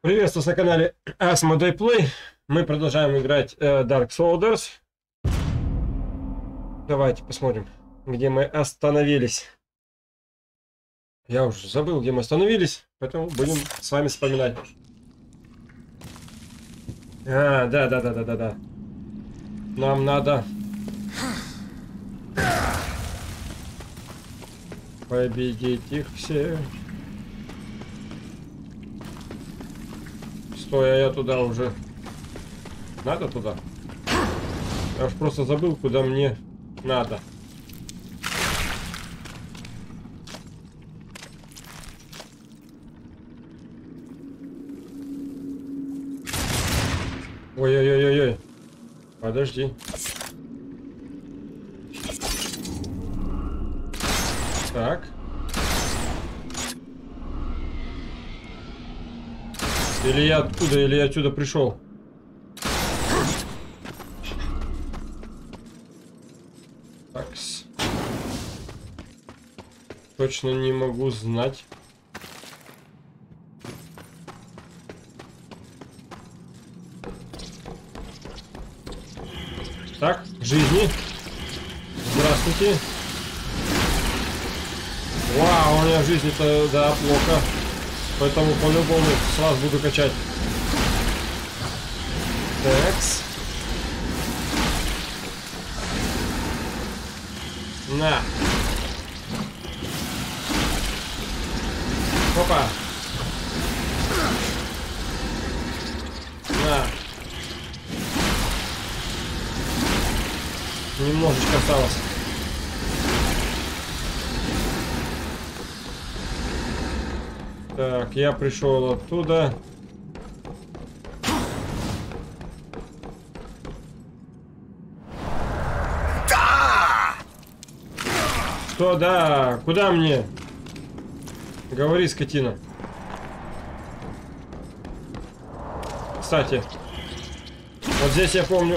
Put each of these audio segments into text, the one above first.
Приветствую на канале Asmodee Play. Мы продолжаем играть Dark Souls. Давайте посмотрим, где мы остановились. Я уже забыл, где мы остановились, поэтому будем с вами вспоминать. Да. Нам надо победить их всех. Стой, а я туда уже... Надо туда? Я уж просто забыл, куда мне надо. Ой-ой-ой-ой-ой. Подожди. Так. Или я откуда, или я отсюда пришел. Такс. Точно не могу знать. Так, жизни. Здравствуйте. Вау, у меня жизни-то, да, плохо. Поэтому по-любому с вас буду качать. Такс. На. Опа. На. Немножечко осталось. Так, я пришел оттуда. Да! Что, да? Куда мне? Говори, скотина. Кстати, вот здесь я помню.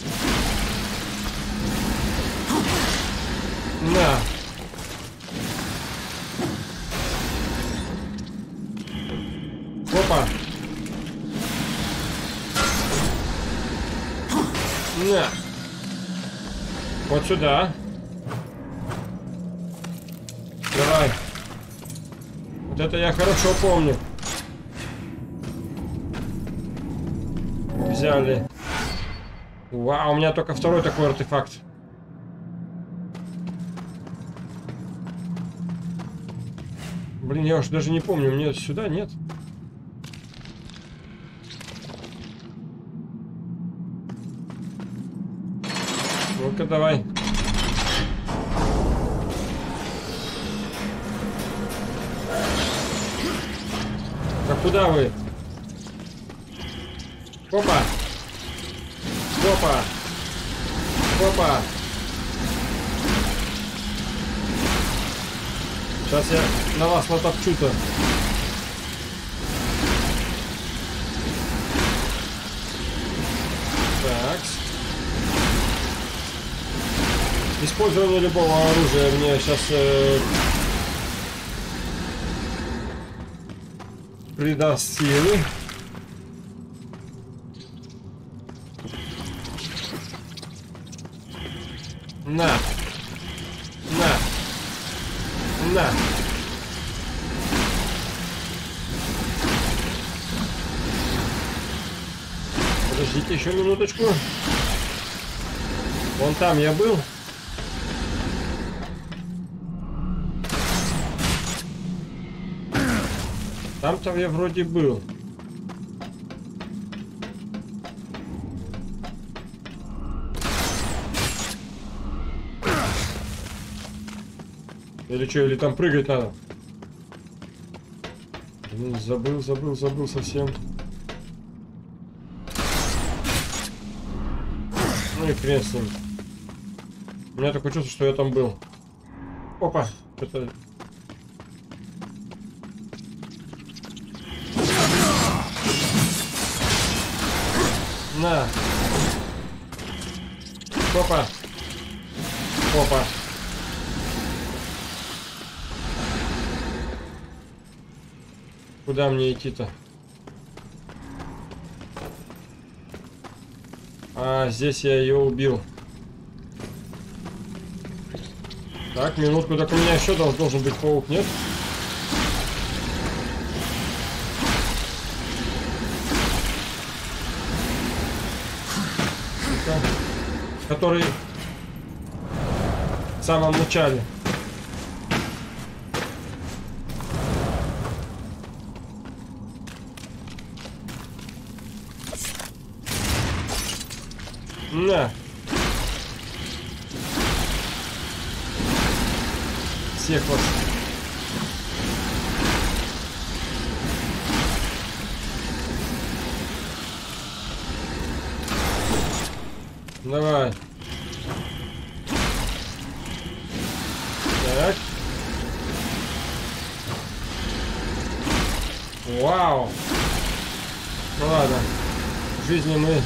На. Опа. На. Вот сюда. Давай. Вот это я хорошо помню. Взяли. Вау, у меня только второй такой артефакт. Блин, я уж даже не помню, мне сюда нет. Ну-ка, давай. А куда вы? Опа! Опа! Опа! Сейчас я на вас натопчу-то. Так. Использование любого оружия мне сейчас придаст силы. На. На. На. Подождите еще минуточку. Вон там я был. Там-то я вроде был. Или что, или там прыгать надо? Блин, забыл совсем. Ну и хрен с ним. У меня такое чувство, что я там был. Опа! Это... На! Опа! Опа! Куда мне идти-то? А, здесь я ее убил. Так, минутку, так у меня еще должен быть паук, нет? Который в самом начале. На. Всех вас. Давай. Так. Вау. Ну ладно. Жизни мы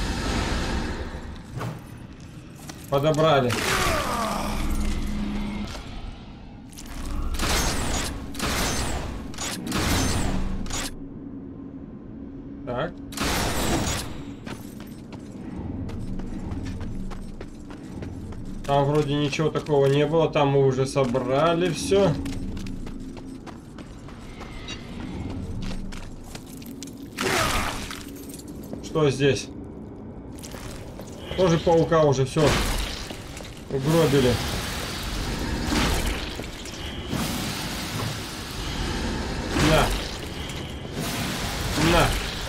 подобрали. Так. Там вроде ничего такого не было. Там мы уже собрали все. Что здесь? Тоже паука уже все угробили. На. На.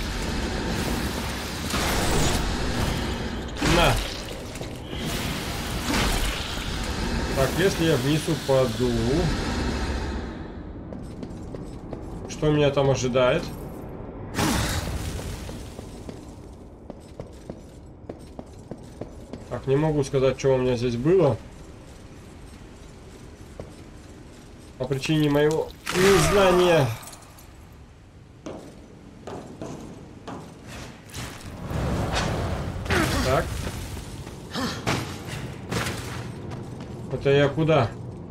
На. Так, если я вниз упаду, что меня там ожидает? Так, не могу сказать, что у меня здесь было. По причине моего незнания. Так. Это я куда?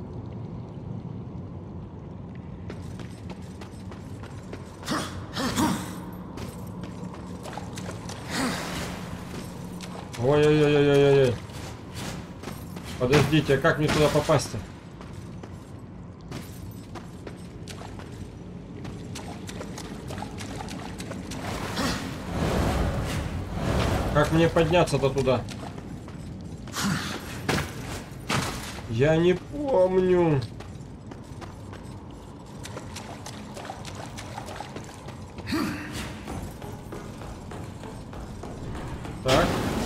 Ой-ой-ой-ой-ой-ой. Подождите, а как мне туда попасть-то? Как мне подняться-то туда? Я не помню. Так.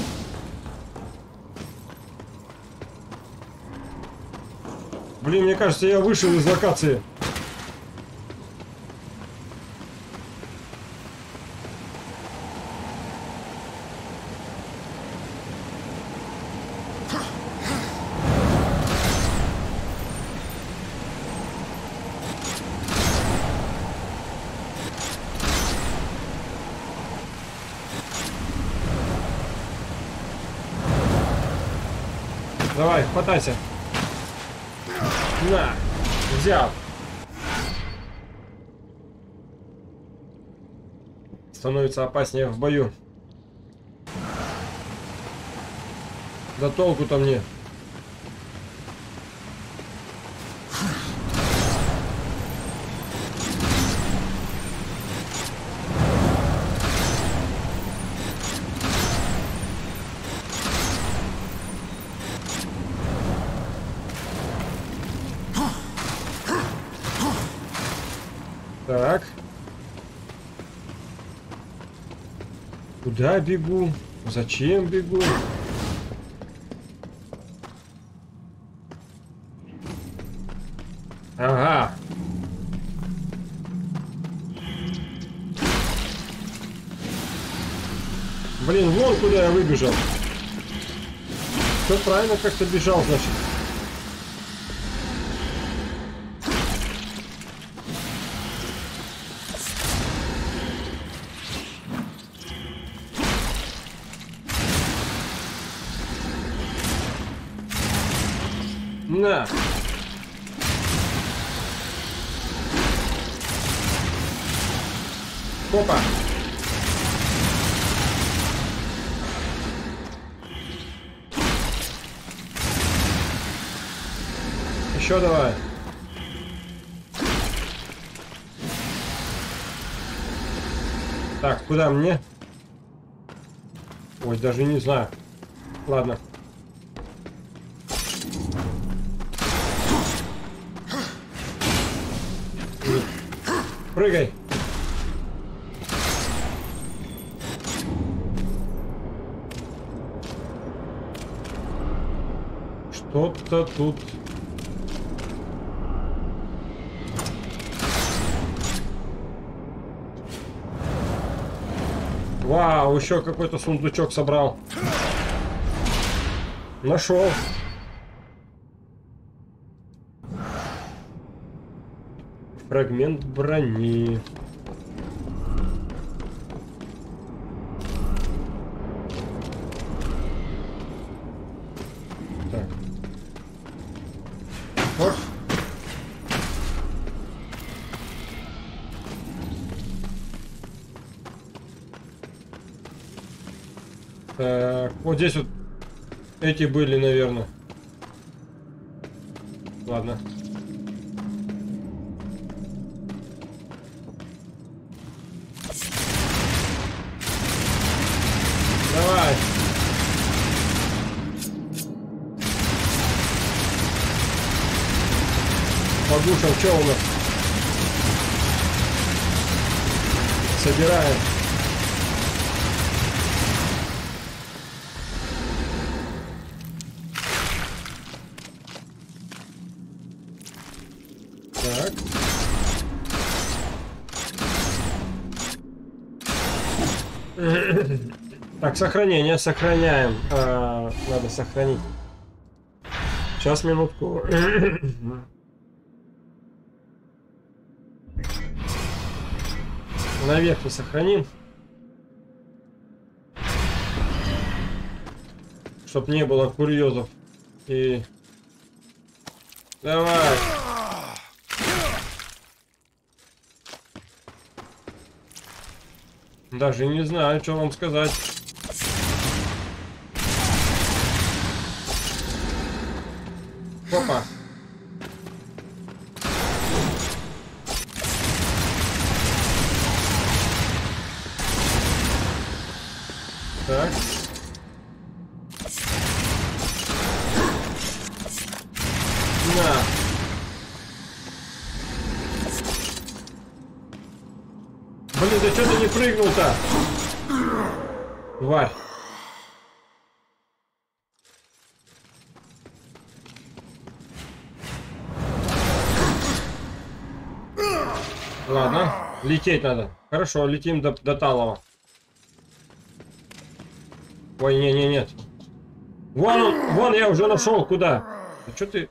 Блин, мне кажется, я вышел из локации. Давай, хватайся. На, взял. Становится опаснее в бою. Да толку-то мне. Так. Куда бегу? Зачем бегу? Ага. Блин, вон куда я выбежал. Все правильно как-то бежал, значит. На. Опа. Еще давай. Так, куда мне? Ой, даже не знаю. Ладно. Прыгай. Что-то тут. Вау, еще какой-то сундучок собрал. Нашел. Фрагмент брони. Так. Вот. Так, вот здесь вот эти были, наверное. Ладно. Давай. По душам, что у нас? Собираем. Так. Так, сохранение, сохраняем. Надо сохранить. Сейчас, минутку. Наверх не сохраним. Чтоб не было курьезов. И... Давай. Даже не знаю, что вам сказать. Опа. Так. На. Блин, да что ты не прыгнул-то? Тварь. Ладно, лететь надо. Хорошо, летим до Талова. Ой, нет. Вон он, вон я уже нашел, куда? А что ты?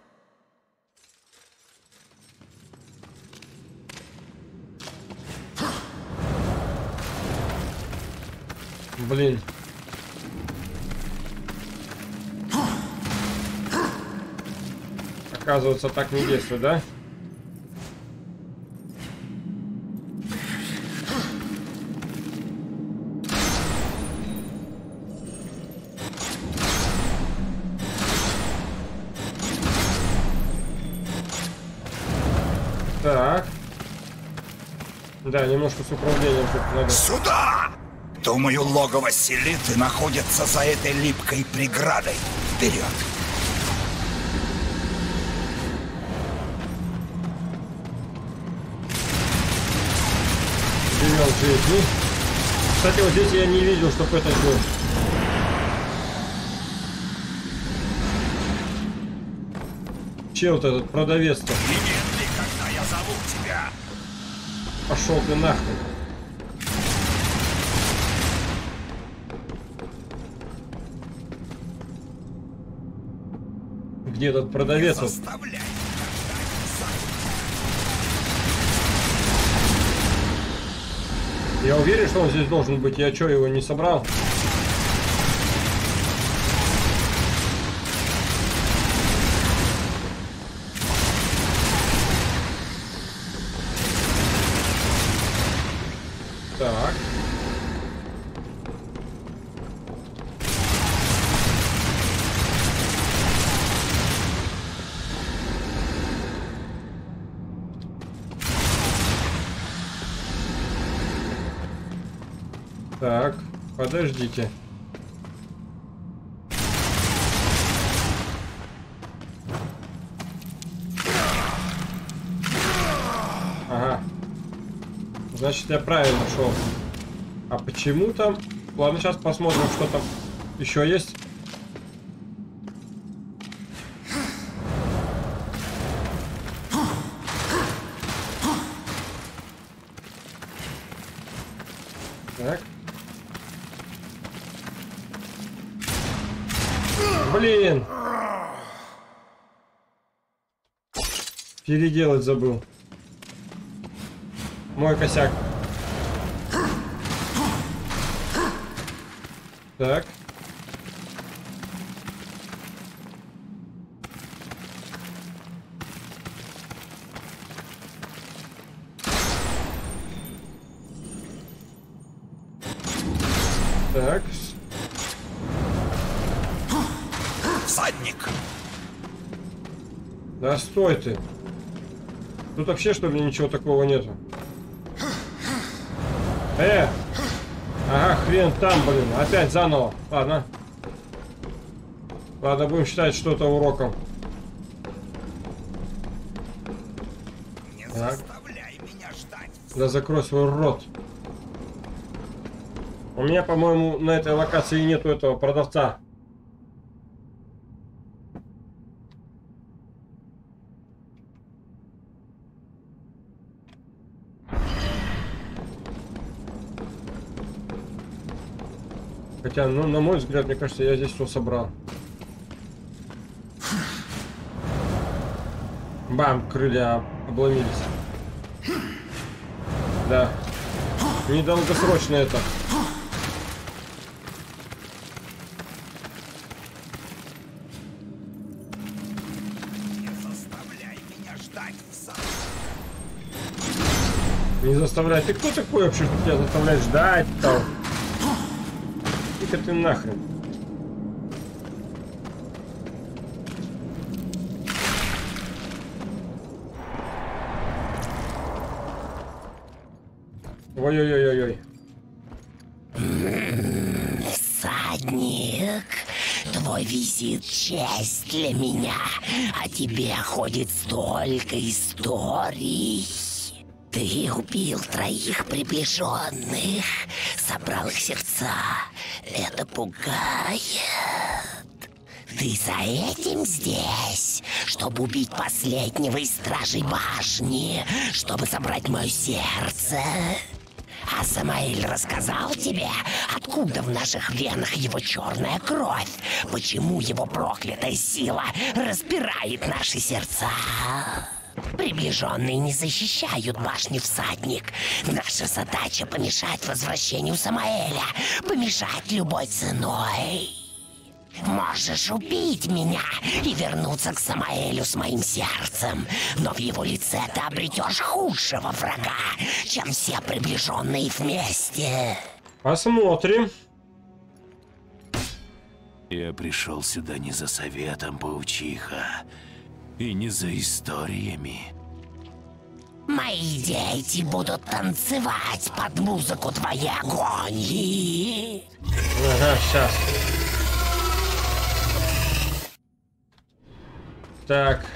Блин. Оказывается, так не действует, да? Так. Да, немножко с управлением тут надо. Сюда! Думаю, логово селиты находится за этой липкой преградой. Вперед! Привел жизни. Кстати, вот здесь я не видел, чтобы это был. Чел вот этот продавец-то. Немедли, когда я зову тебя. Пошел ты нахуй. Где этот продавец? Не заставляй. Я уверен, что он здесь должен быть. Я что, его не собрал? Так. Так, подождите. Ага. Значит, я правильно шел. А почему там? Ладно, сейчас посмотрим, что там еще есть. Так. Блин! Переделать забыл. Мой косяк. Так. Так. Всадник. Да стой ты. Тут вообще, что ли, ничего такого нету? Ага, хрен там, блин. Опять заново. Ладно. Ладно, будем считать что-то уроком. Не заставляй меня ждать. Да закрой свой рот. У меня, по-моему, на этой локации нету этого продавца. Хотя, ну, на мой взгляд, мне кажется, я здесь все собрал. Бам, крылья обломились. Да. Недолгосрочно это. Не заставляй меня ждать. Не заставляй. Ты кто такой вообще, что тебя заставляет ждать-то? Иди-ка ты нахрен. Ой-ой-ой-ой-ой. Всадник, твой визит — честь для меня. О тебе ходит столько историй. Ты убил 3 приближенных, собрал их сердца. Это пугает. Ты за этим здесь, чтобы убить последнего из стражей башни, чтобы забрать мое сердце. А Самаэль рассказал тебе, откуда в наших венах его черная кровь, почему его проклятая сила распирает наши сердца. Приближенные не защищают башни, всадник. Наша задача — помешать возвращению Самаэля, помешать любой ценой. Можешь убить меня и вернуться к Самаэлю с моим сердцем, но в его лице ты обретешь худшего врага, чем все приближенные вместе. Посмотрим. Я пришел сюда не за советом, паучиха, и не за историями. Мои дети будут танцевать под музыку твоей агонии. Ага, сейчас. Так.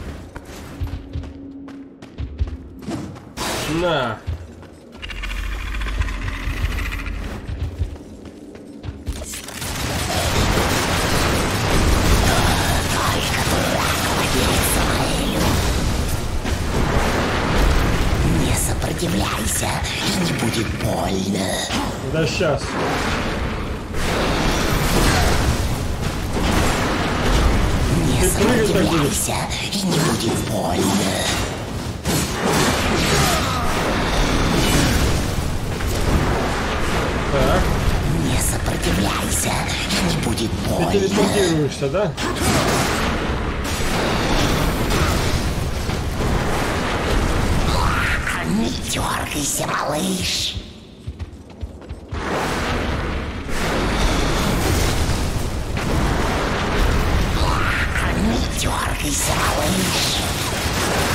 На. Не сопротивляйся, и не будет больно. Да сейчас. Не сопротивляйся, и не будет больно. Так. Не сопротивляйся, и не будет Ты больно. телепортируешься, да? Не дергайся, малыш. Не дергайся, малыш.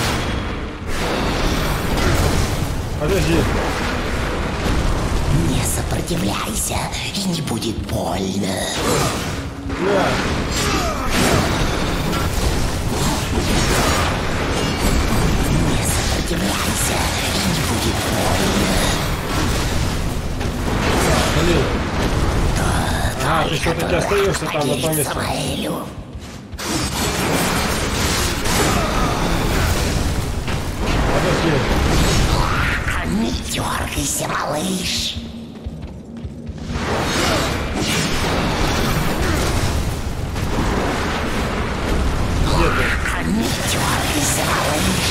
Подожди. Не сопротивляйся, и не будет больно. На. Не сопротивляйся, и не будет больно. Блин. А, ты все-таки остаешься там на том месте. Самаэлю. Подожди. Не дергайся, малыш. Где ты? Не дергайся, малыш.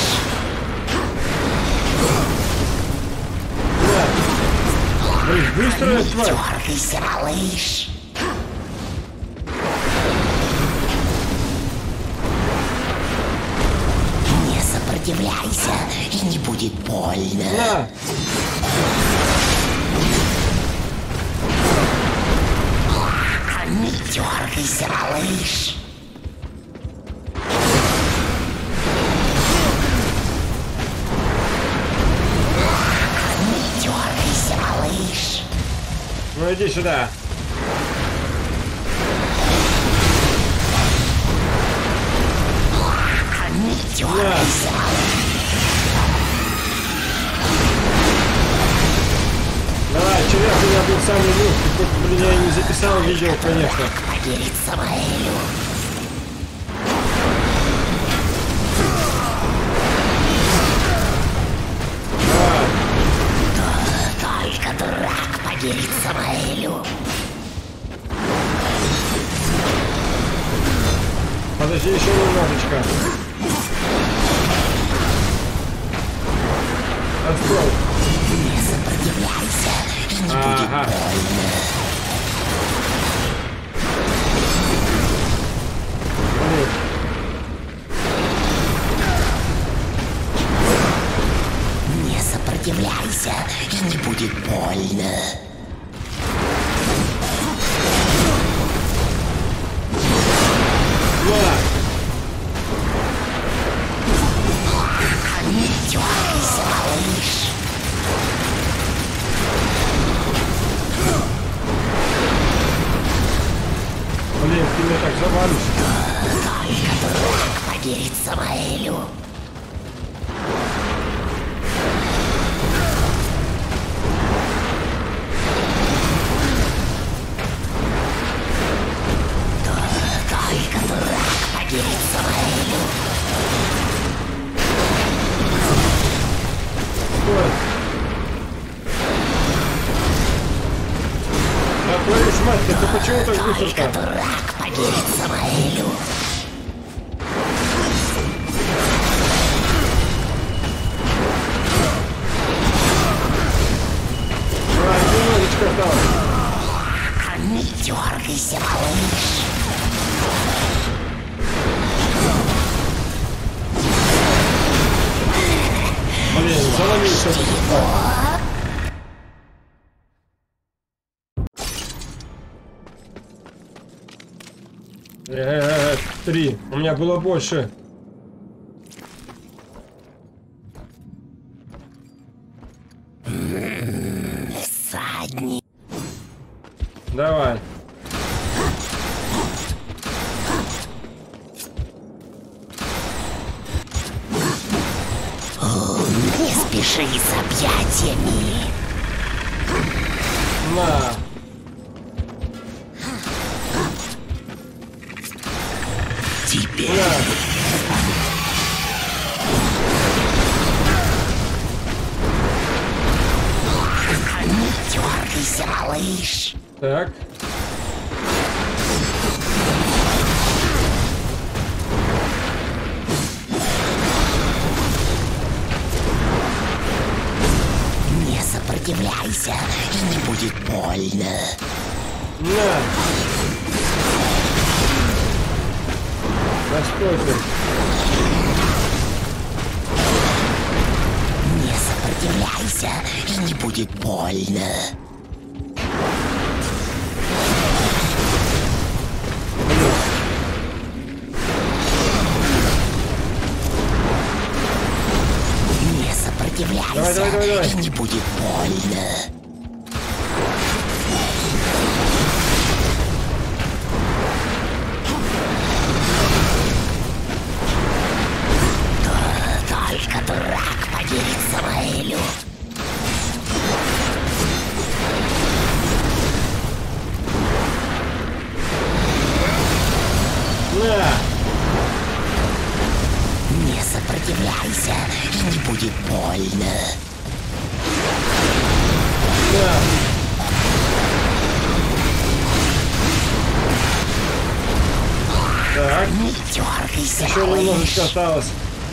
Да. Блин, быстрая тварь. Дергайся, малыш. Не сопротивляйся, и не будет больно. На. Не дергайся, малыш. Не дергайся, малыш. Ну иди сюда. Не дергайся, малыш. Давай, вчера у меня был самый лучший. Тут, блин, я не записал видео, конечно. Поверить Самаэлю. Давай. Только дурак поверит Самаэлю. Подожди еще немножечко. Открой. Не сопротивляйся, и не будет Ага. больно. Блин. Не сопротивляйся, и не будет больно. На. Не дергайся, малыш. Блин, ты меня так завалишь. Только дурак поверит Самаэлю. Только дурак поверит Самаэлю. Стой. Да твою ж мать, ты почему так Только быстро-то? дурак поверит Самаэлю. Давай, немножечко осталось. Не дергайся, малыш. Блин, заломился этот тварь. Три. У меня было больше. Всадник. Давай. Не спеши с объятиями. На. Теперь На. не дергайся, малыш. Так. Не сопротивляйся, и не будет больно. На. Да стой ты. Не сопротивляйся, и не будет больно. Не сопротивляйся, Давай. и не будет больно. Не сопротивляйся, и не будет больно. Да. Так. Не дергайся, Еще малыш. немножечко осталось.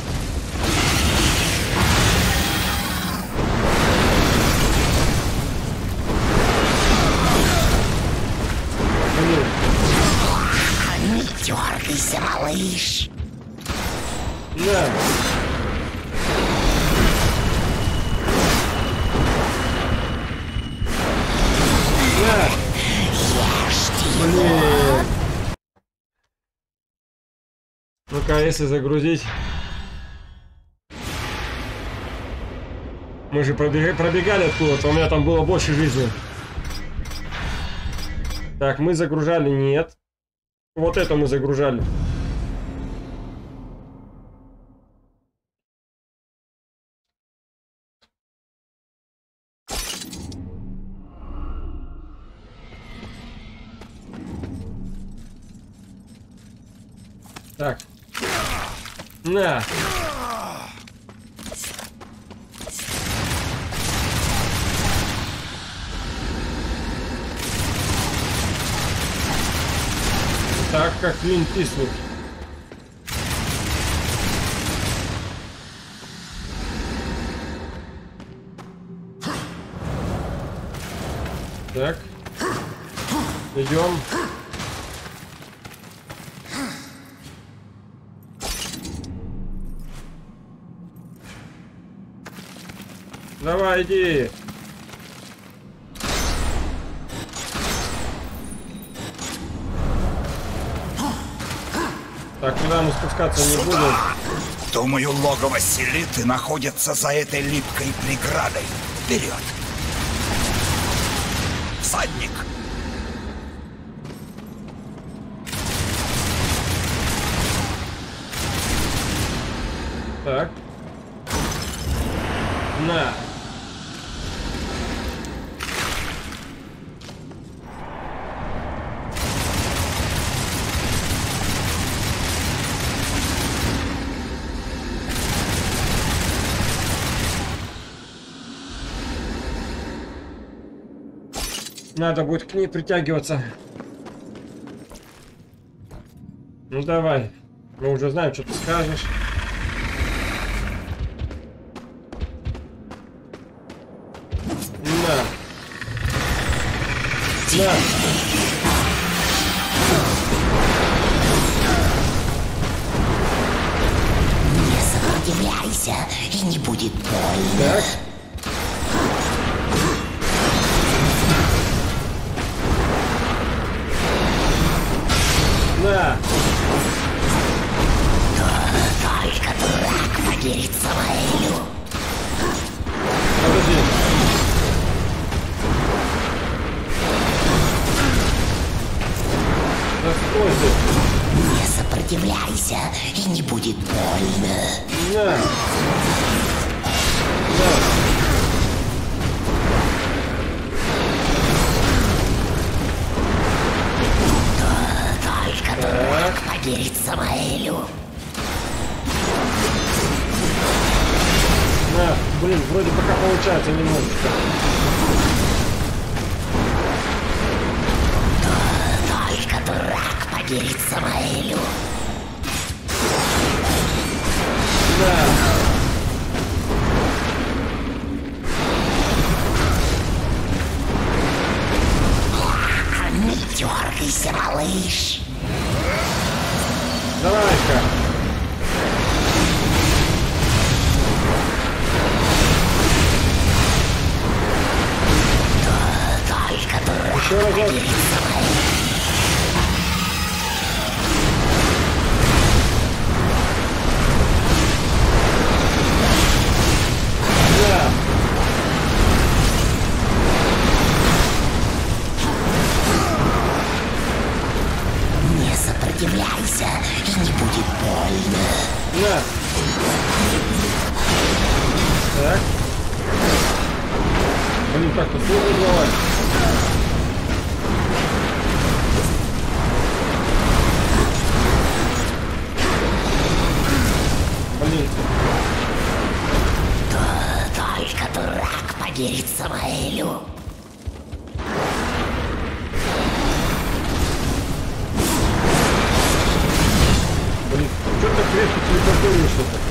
Блин. Не дергайся, малыш. Да. Да. Ешьте его. Блин. Ну-ка, если загрузить. Мы же пробегали откуда-то, у меня там было больше жизни. Так, мы загружали, нет. Вот это мы загружали. Так. На. Так, как Клинт Иствуд. Так. Идем. Давай, иди. Так, куда мы спускаться не будем. Думаю, логово Селиты находится за этой липкой преградой. Вперед! Всадник! Так. На. Надо будет к ней притягиваться. Ну давай. Мы уже знаем, что ты скажешь. На. На. Не сопротивляйся, и не будет больно. Так. На. Только дурак поверит Самаэлю. Подожди. Да стой ты. Не сопротивляйся, и не будет больно. На. На. Только дурак поверит Самаэлю. На. Блин, вроде пока получается немножечко. Только дурак поверит Самаэлю. На. Не дергайся, малыш. Давай-ка. Только дурак Еще разок. поверит Самаэлю. На. Не сопротивляйся, и не будет больно. На. Так. Блин, так тут сложно делать. Блин. Только дурак поверит Самаэлю. Блин, что так легко телепортируешься-то?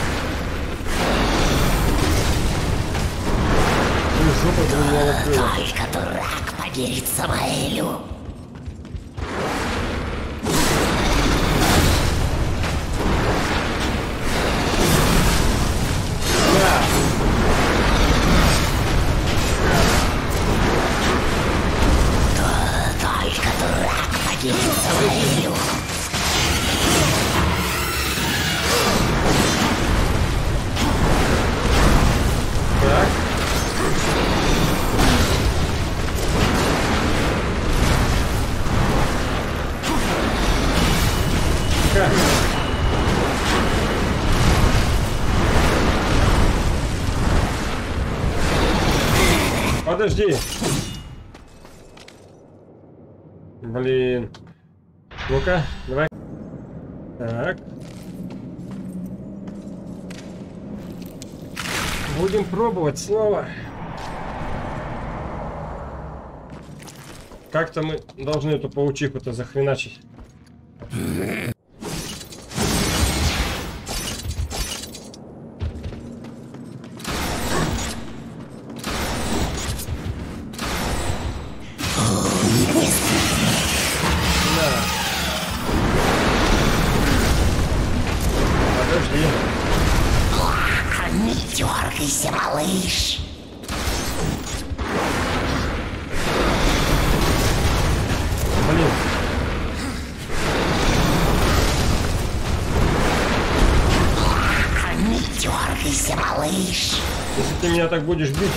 Жопа для меня открыла. Только дурак поверит Самаэлю. Да. Только дурак поверит Самаэлю. Так. Как? Подожди. Блин. Ну-ка, давай. Так. Будем пробовать снова. Как-то мы должны эту паучиху-то захреначить. Подожди. Не дергайся, малыш. Блин. Не дергайся, малыш. Если ты меня так будешь бить.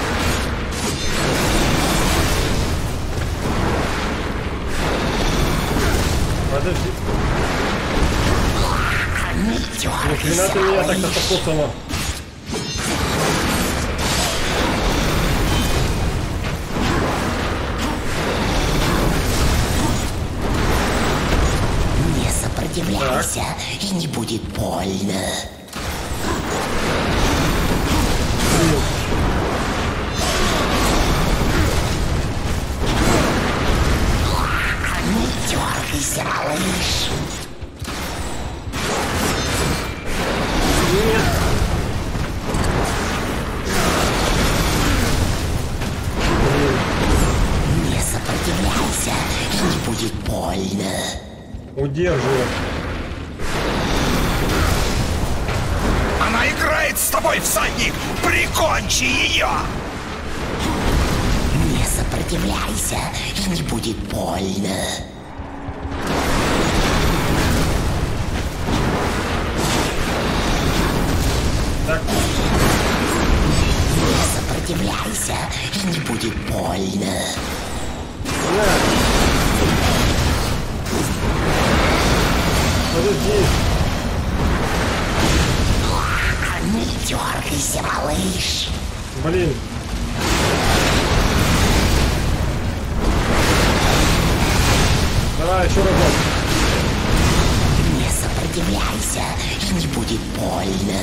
Подожди. Не Нахрена ты дергайся, меня так малыш. отпутала? Не сопротивляйся, и не будет больно. Не дергайся, малыш. Нет. Не сопротивляйся, и не будет больно. Удерживай. Она играет с тобой, всадник! Прикончи ее! Не сопротивляйся, и не будет больно. Так, Не сопротивляйся, и не будет больно. на. Подожди. Не дергайся, малыш. Блин. Давай еще разок. Не сопротивляйся, и не будет больно.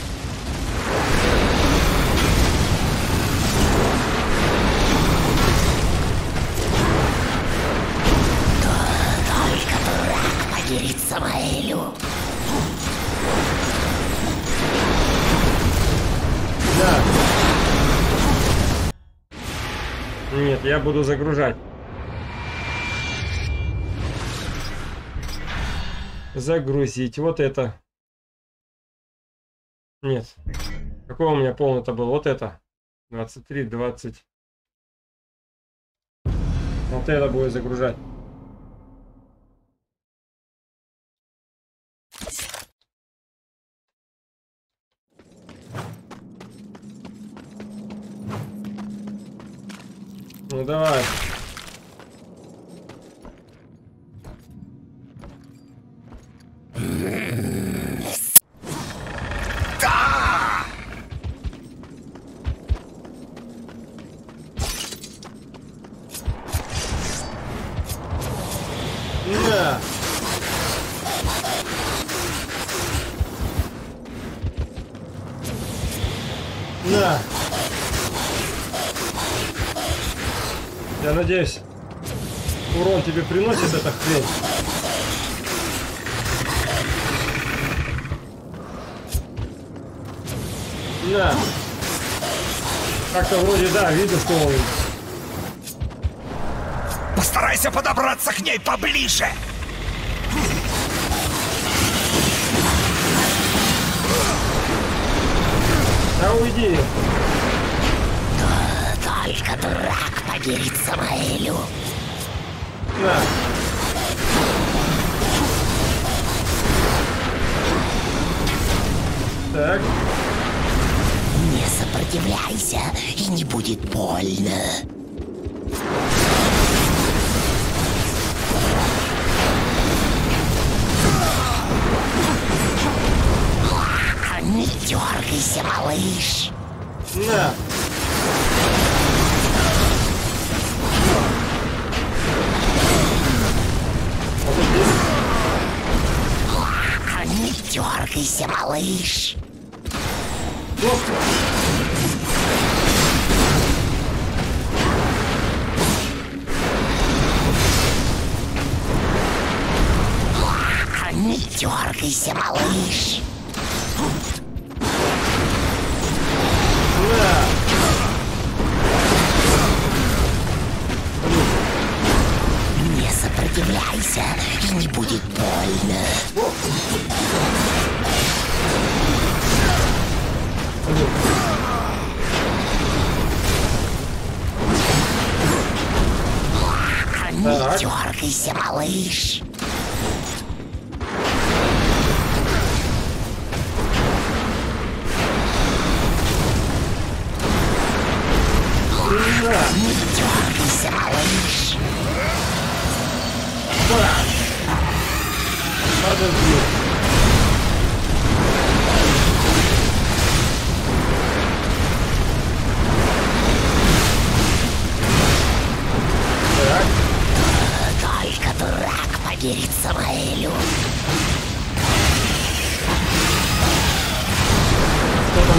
Только дурак поверит Самаэлю. Да. Нет, я буду загружать. Загрузить. Вот это. Нет. Какой у меня полный-то был? Вот это. 23, 20. Вот это будет загружать. Ну давай. Да! Да. На. Я надеюсь, урон тебе приносит эта хрень. На. Как-то вроде, да, видно, что он... Постарайся подобраться к ней поближе. Да уйди. Только дурак поверит Самаэлю. На. Так. Не сопротивляйся, и не будет больно. Не дергайся, малыш. На. Не дергайся, малыш. Не дергайся, малыш. Не сопротивляйся, и не будет больно. Не дергайся, малыш. Не дергайся, малыш. Подожди. Так. Только дурак поверит Самаэлю. Что там?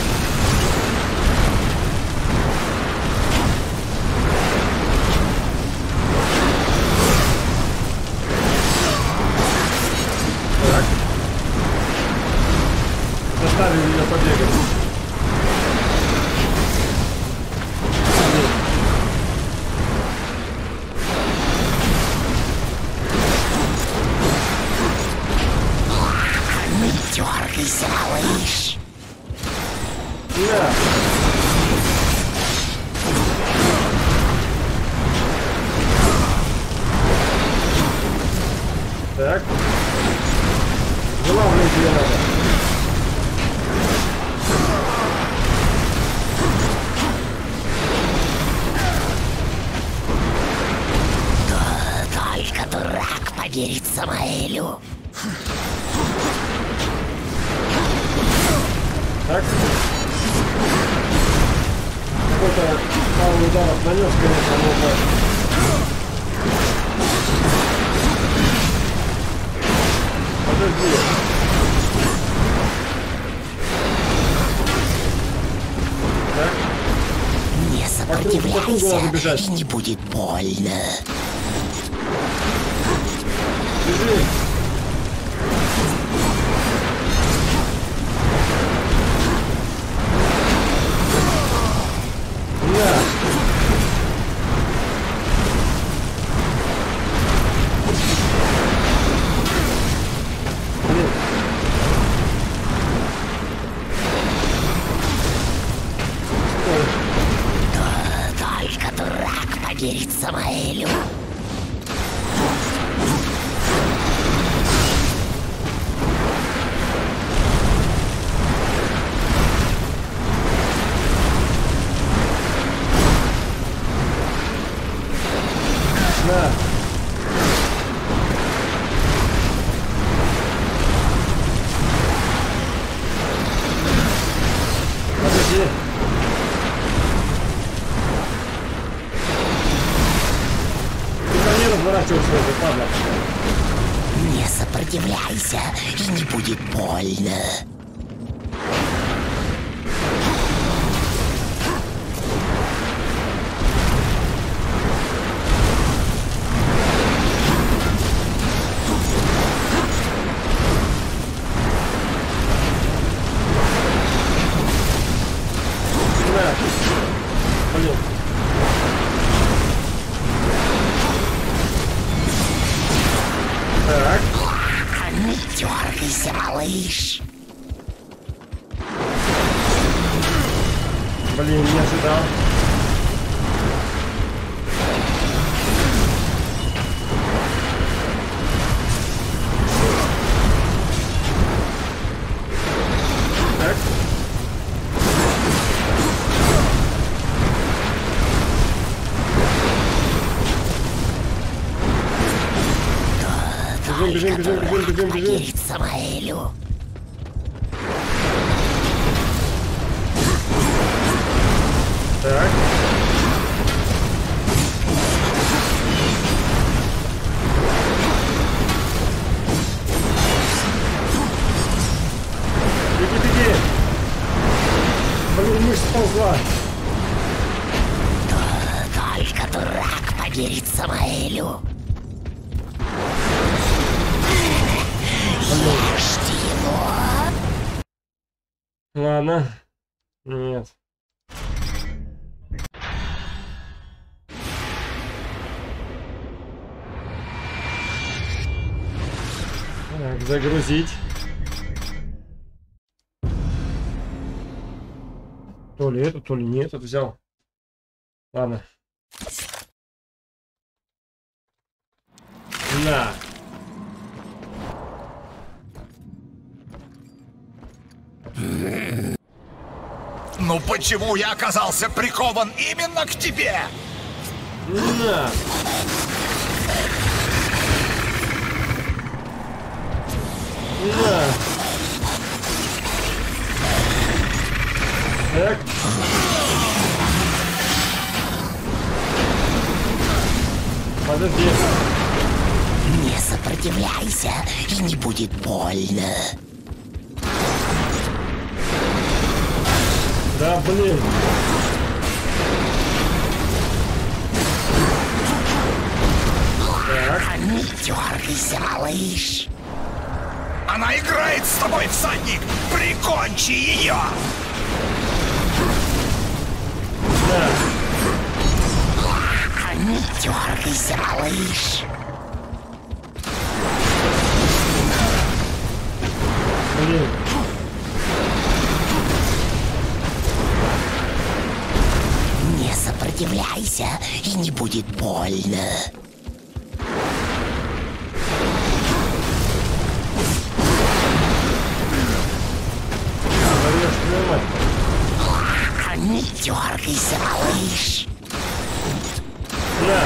Так. Заставим меня побегать. Не дергайся, малыш. На. Так. Главное тебе надо. Только дурак поверит Самаэлю. Так. Какой-то пару ударов нанес, конечно, но так. Подожди. Так. Не Вокруг надо сопротивляйся, бежать. и не будет больно. Бежи. На. Блин. Ой. Только дурак поверит Самаэлю. На. Подожди. Ты не разворачивайся уже, падла. Не сопротивляйся, и не будет больно. Блин, не ожидал. Так. Бежим, бежим, бежим, бежим, бежим, бежим. Поверить Самаэлю. Так. Беги, беги. Блин, мышь сползла. Только дурак поверит Самаэлю. Ешьте его. Ладно. Нет. Так, загрузить. То ли это, то ли не этот взял. Ладно. На. Ну почему я оказался прикован именно к тебе? На. На. Так. Подожди. Не сопротивляйся, и не будет больно. Да, блин. Так. Не дергайся, малыш. Она играет с тобой, всадник! Прикончи ее! Да. Не дергайся, малыш. Блин. Не сопротивляйся, и не будет больно. Не дергайся, малыш. На.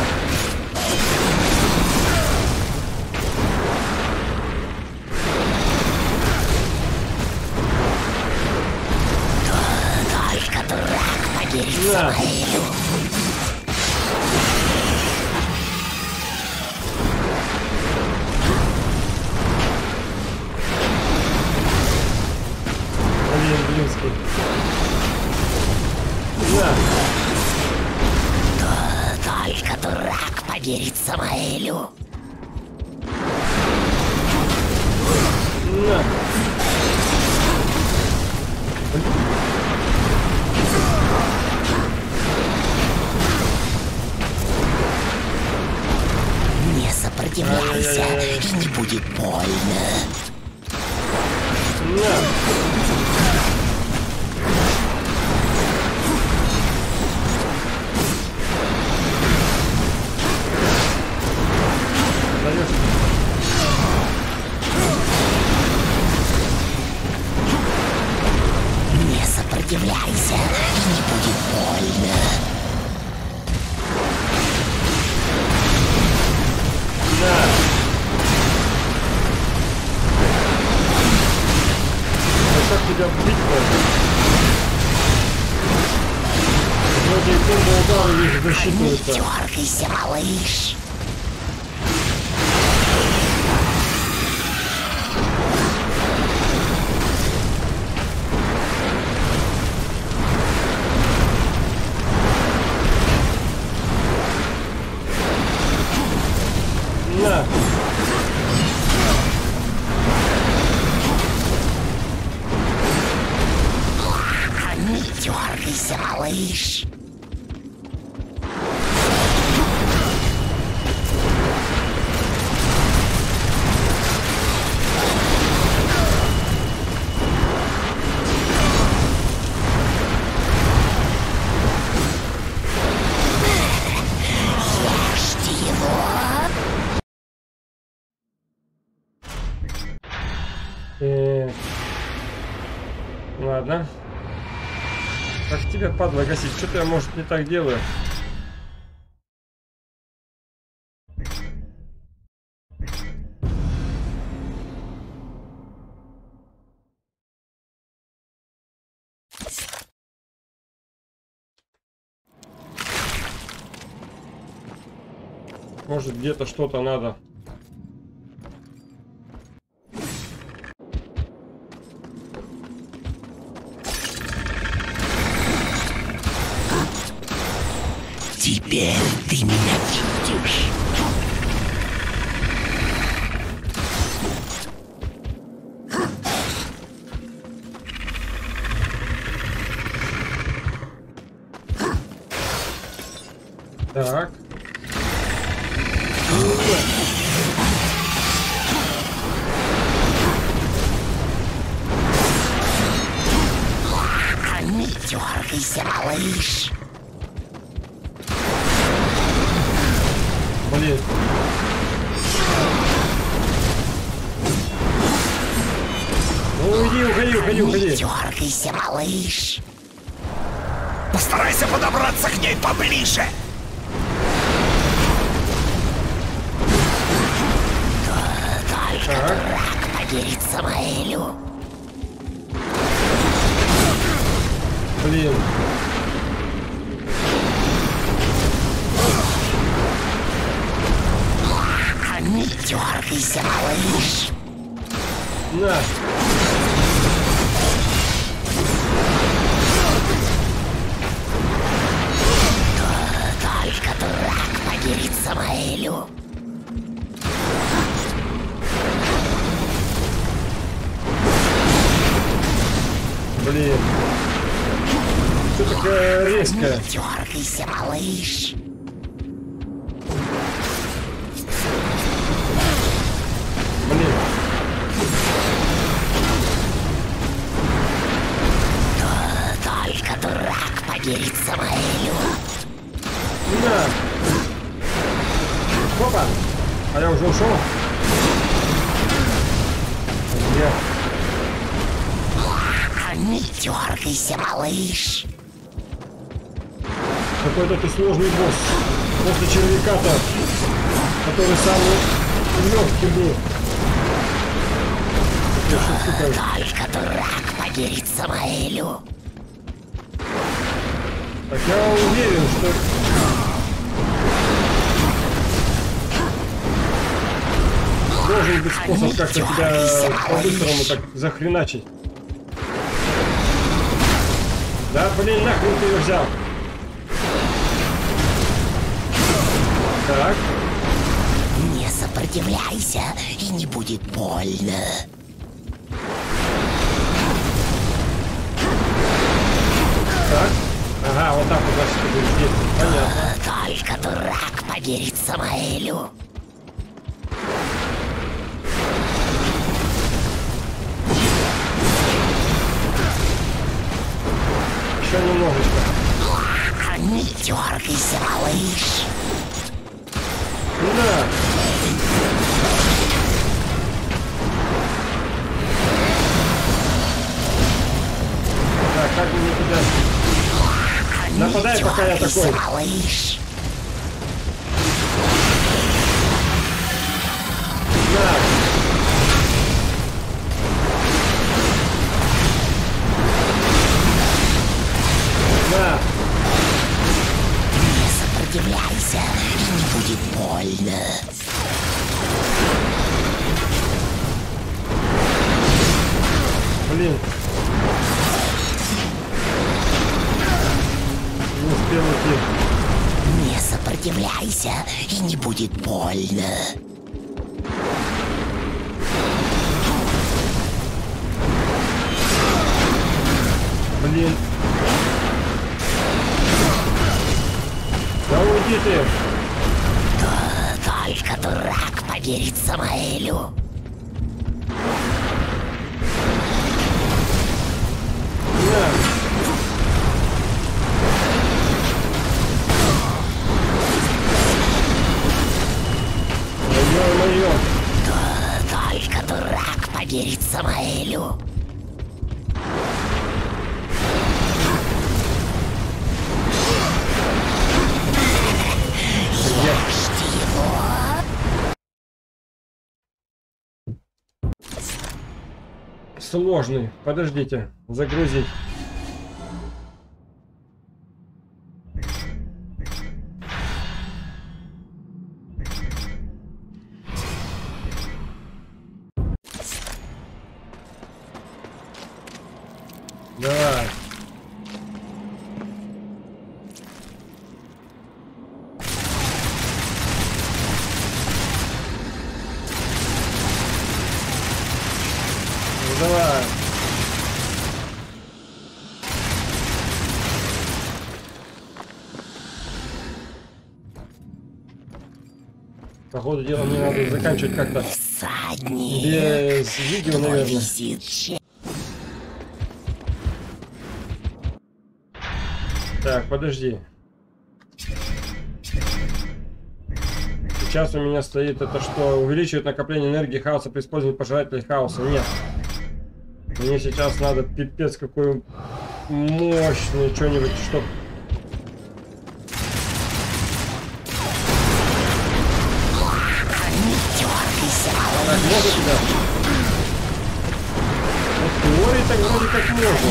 Только дурак поверит На. Самаэлю. Блин, блинский. На. Только дурак поверит Самаэлю. На. Не сопротивляйся, Ай-яй-яй-яй. и не будет больно. На. Даешь. Не сопротивляйся, и не будет больно. На. А как тебя бить-то? Вроде и комбо-удары их Не засчитываются. дергайся, малыш. На. Не дергайся, малыш. Ладно. Как тебя, падла, гасить? Что-то я, может, не так делаю. Может, где-то что-то надо. Теперь ты меня видишь. Так. Не дергайся, малыш. Блин. Ну уйди, уходи. Не дергайся, малыш. Постарайся подобраться к ней поближе. Только дурак поверит Самаэлю. Блин. Не дергайся, малыш. На. Только дурак поверит Самаэлю. Блин. Что такая резкая? Не дергайся, малыш. Блин. Только дурак поверит Самаэлю. На. Опа. А я уже ушел. Где? Не дергайся, малыш. Какой-то ты сложный босс. После червяка-то, который самый легкий был. Только дурак поверит Самаэлю. Так я уверен, что... Должен быть способ как-то тебя по-быстрому так захреначить. Да, блин, нахрен ты ее взял? Так. Не сопротивляйся, и не будет больно. Так. Ага, вот так вот, значит, ты будешь здесь. Понятно. Только дурак поверит Самаэлю. Еще немножечко. Не дергайся, малыш. На. Так, как бы не туда. Нападай, пока я такой. Малыш. На. На. Не сопротивляйся, и не будет больно. Блин. Не успел уйти. Не сопротивляйся, и не будет больно. Блин. Да уйди ты. Только дурак поверит Самаэлю. На. Ё-моё. Только дурак поверит Самаэлю. сложный. Подождите. Загрузить. Давай. Ну, давай. Походу дела мне надо заканчивать как-то Всадник. без видео, Твой наверное. визит честь. Так, подожди. Сейчас у меня стоит это что? Увеличивает накопление энергии хаоса при использовании пожирателей хаоса. Нет. Мне сейчас надо пипец какой мощный что-нибудь, чтоб... Так, можно туда? Вот в теории так вроде как можно.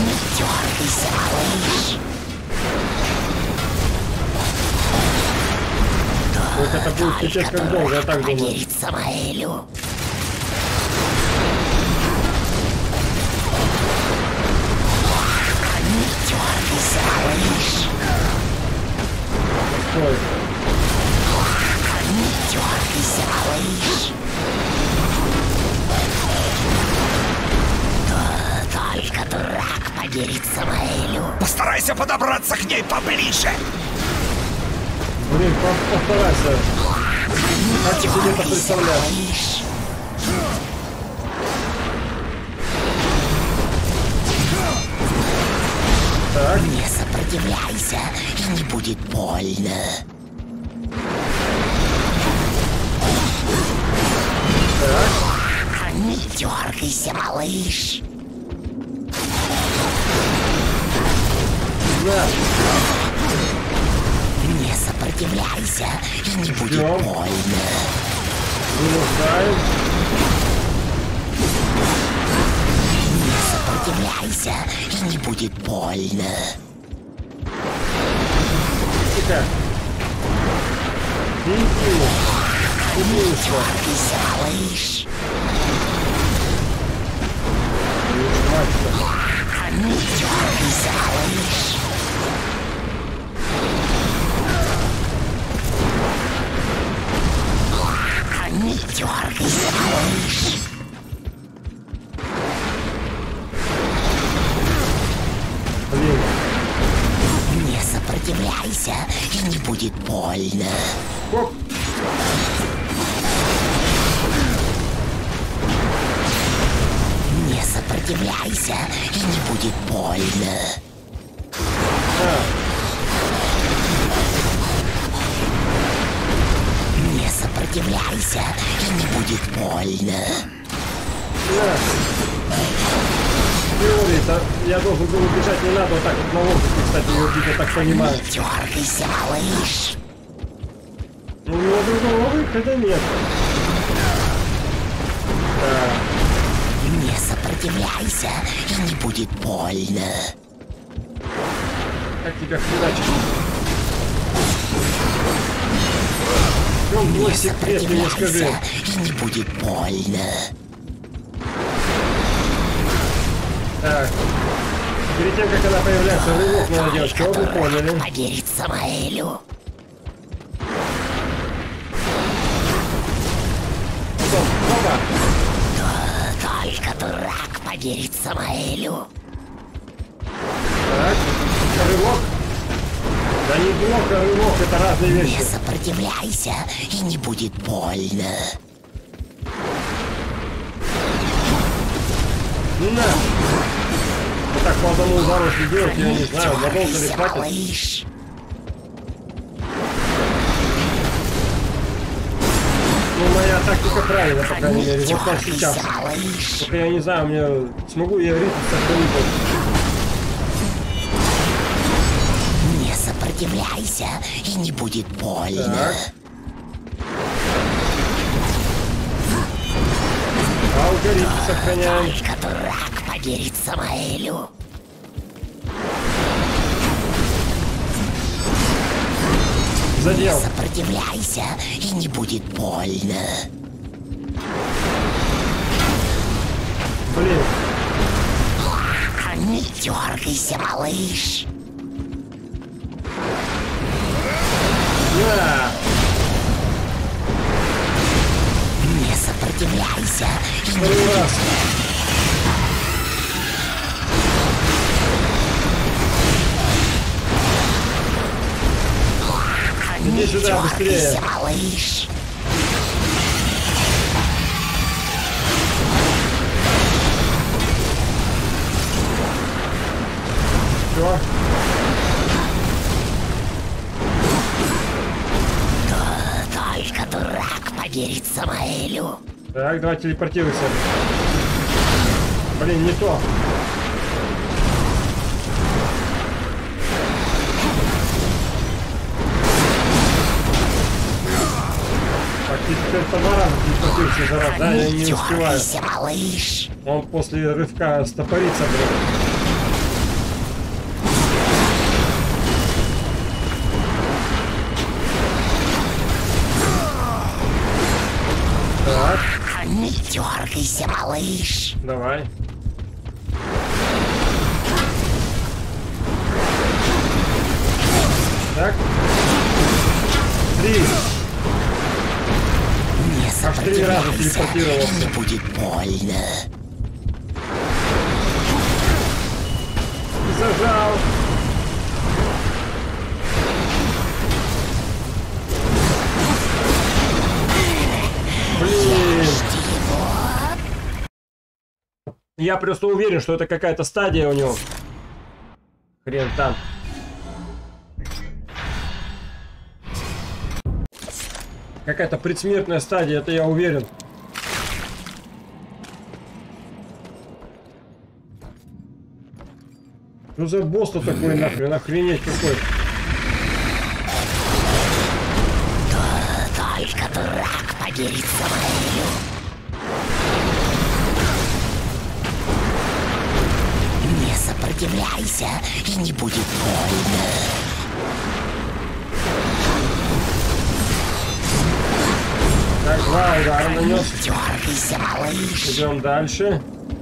Только это будет пипец как долго, я так думаю. Поверить Самаэлю. Не дергайся, малыш. Стой. Не дергайся, малыш. Только дурак поверит Самаэлю. Постарайся подобраться к ней поближе. Блин, постарайся. Как ты себе это представляешь? Малыш. Так, Не сопротивляйся, и не будет больно. так. Не дергайся, малыш. Да. Не сопротивляйся, и не будет Ждём. больно. Вынуждаем. Не сопротивляйся, и не будет больно. Тихо. Иди. Умница. Дергайся, малыш. Не сжимайся. Не дергайся, малыш. Не дергайся, малыш. Блин. Не сопротивляйся, и не будет больно. Оп. Не сопротивляйся, и не будет больно. Не сопротивляйся, и не будет больно. Теория-то я должен был убежать, не надо вот так вот на воздухе, кстати, ее убить, я так понимаю. Не дергайся, малыш. Ну, у него другого выхода нет. Так, Не сопротивляйся, и не будет больно. как тебя хреначить? В чем твой Не секрет, мне скажи? сопротивляйся, и не будет больно. Так, перед тем, как она появляется, рывок надо делать, что вы поняли? Поверить Самаэлю. Стоп, опа! Только дурак поверит Самаэлю. Так, рывок. Да не блок, а рывок, это разные Не вещи. сопротивляйся, и не будет больно. На! Вот так по одному удару если делать, я не знаю, надолго ли Дергайся, хватит. малыш. Ну, моя тактика правильная, по крайней мере. Вот так сейчас. Дергайся, малыш. Только я не знаю, мне смогу я ритм сохранить. Не сопротивляйся, и не будет больно. Так. Алгоритм сохраняем. Только дурак поверит Самаэлю. Задел. Не сопротивляйся, и не будет больно. Блин. Не дергайся, малыш. На. Не сопротивляйся, и не Второй раз. не Иди сюда, быстрее. дергайся, малыш. Все. Только дурак поверит Самаэлю. Так, давай телепортируйся. Блин, не то. Так, ты теперь по 2 раза телепортируйся за раз, да? Я не успеваю. Дергайся, малыш. Он после рывка стопорится, блин. Так, Не дергайся, малыш. давай. Так. 3. Не Аж 3 раза сопротивляйся, телепортировался. и не будет больно. Зажал. Блин. Я просто уверен, что это какая-то стадия у него. Хрен там. Какая-то предсмертная стадия, это я уверен. Что за босс-то такой нахрен? Охренеть какой. Только дурак поверит Самаэлю. Не сопротивляйся, и не будет больно. Так, 2 удара Не нанес. дергайся, малыш. Идем дальше.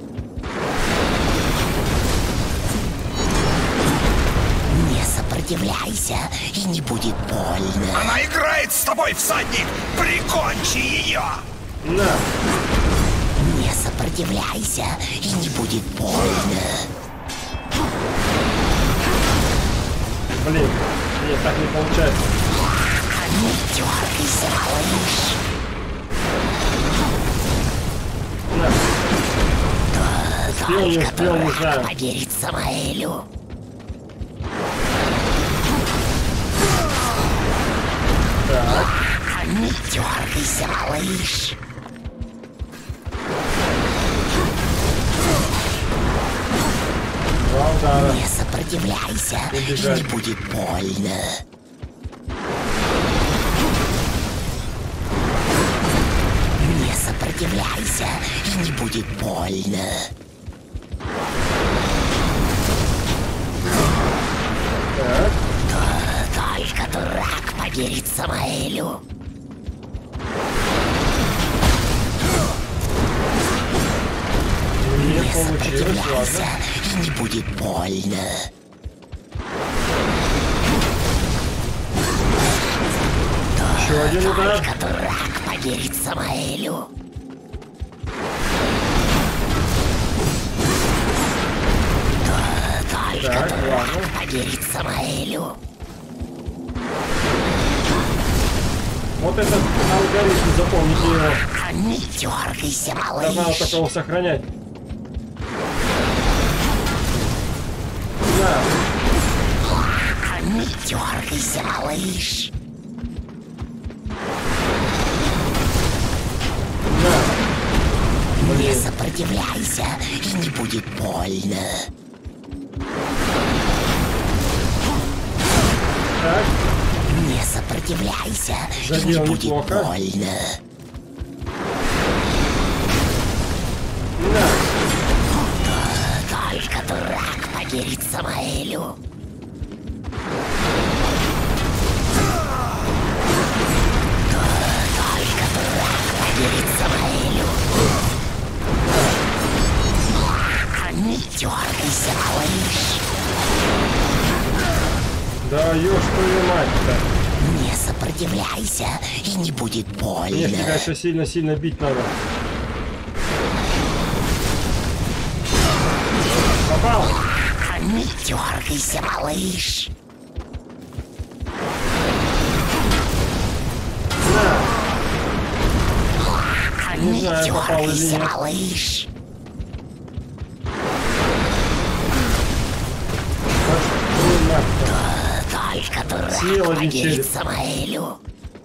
Не сопротивляйся, и не будет больно. Она играет с тобой, всадник! Прикончи ее! На. Не сопротивляйся, и не будет больно. Блин, нет, так не получается. Не дергайся, малыш. На. Успел, не успел, не знаю. Поверит Самаэлю. Так, Не дергайся, малыш. два удара. Не сопротивляйся, и Убежать. не будет больно. Не сопротивляйся, и не будет больно. Так, Только дурак поверит Самаэлю. не Не получилось, сопротивляйся, ладно. и не будет больно. Еще один удар. Только дурак поверит Самаэлю. Только Так, дурак ладно. поверит Самаэлю. Вот этот алгоритм, запомните его. Не дергайся, Да надо малыш. только его сохранять. На. Не дергайся, малыш. На. Не Блин. сопротивляйся, и не будет больно. Так, Не сопротивляйся, и не задел будет неплохо. больно. На. Самаэлю. Только дурак поверит Самаэлю. Не дергайся, малыш. Да ёж твою мать-то. Не сопротивляйся, и не будет Мне, больно. конечно, сильно-сильно бить надо. Попал? Не дергайся, малыш. Не Не знаю, попал или дергайся, нет. малыш. Твою мать-то. Только дурак Съел один поверит череп. Самаэлю.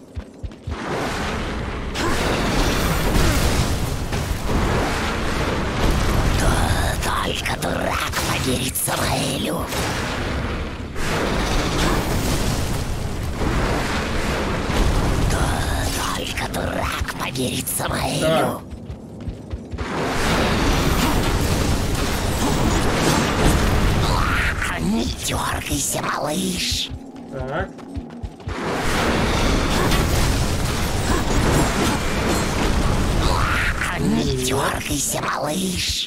Только дурак поверит Самаэлю. Только дурак поверит Самаэлю. Не дергайся, малыш. Так. Не дергайся, малыш.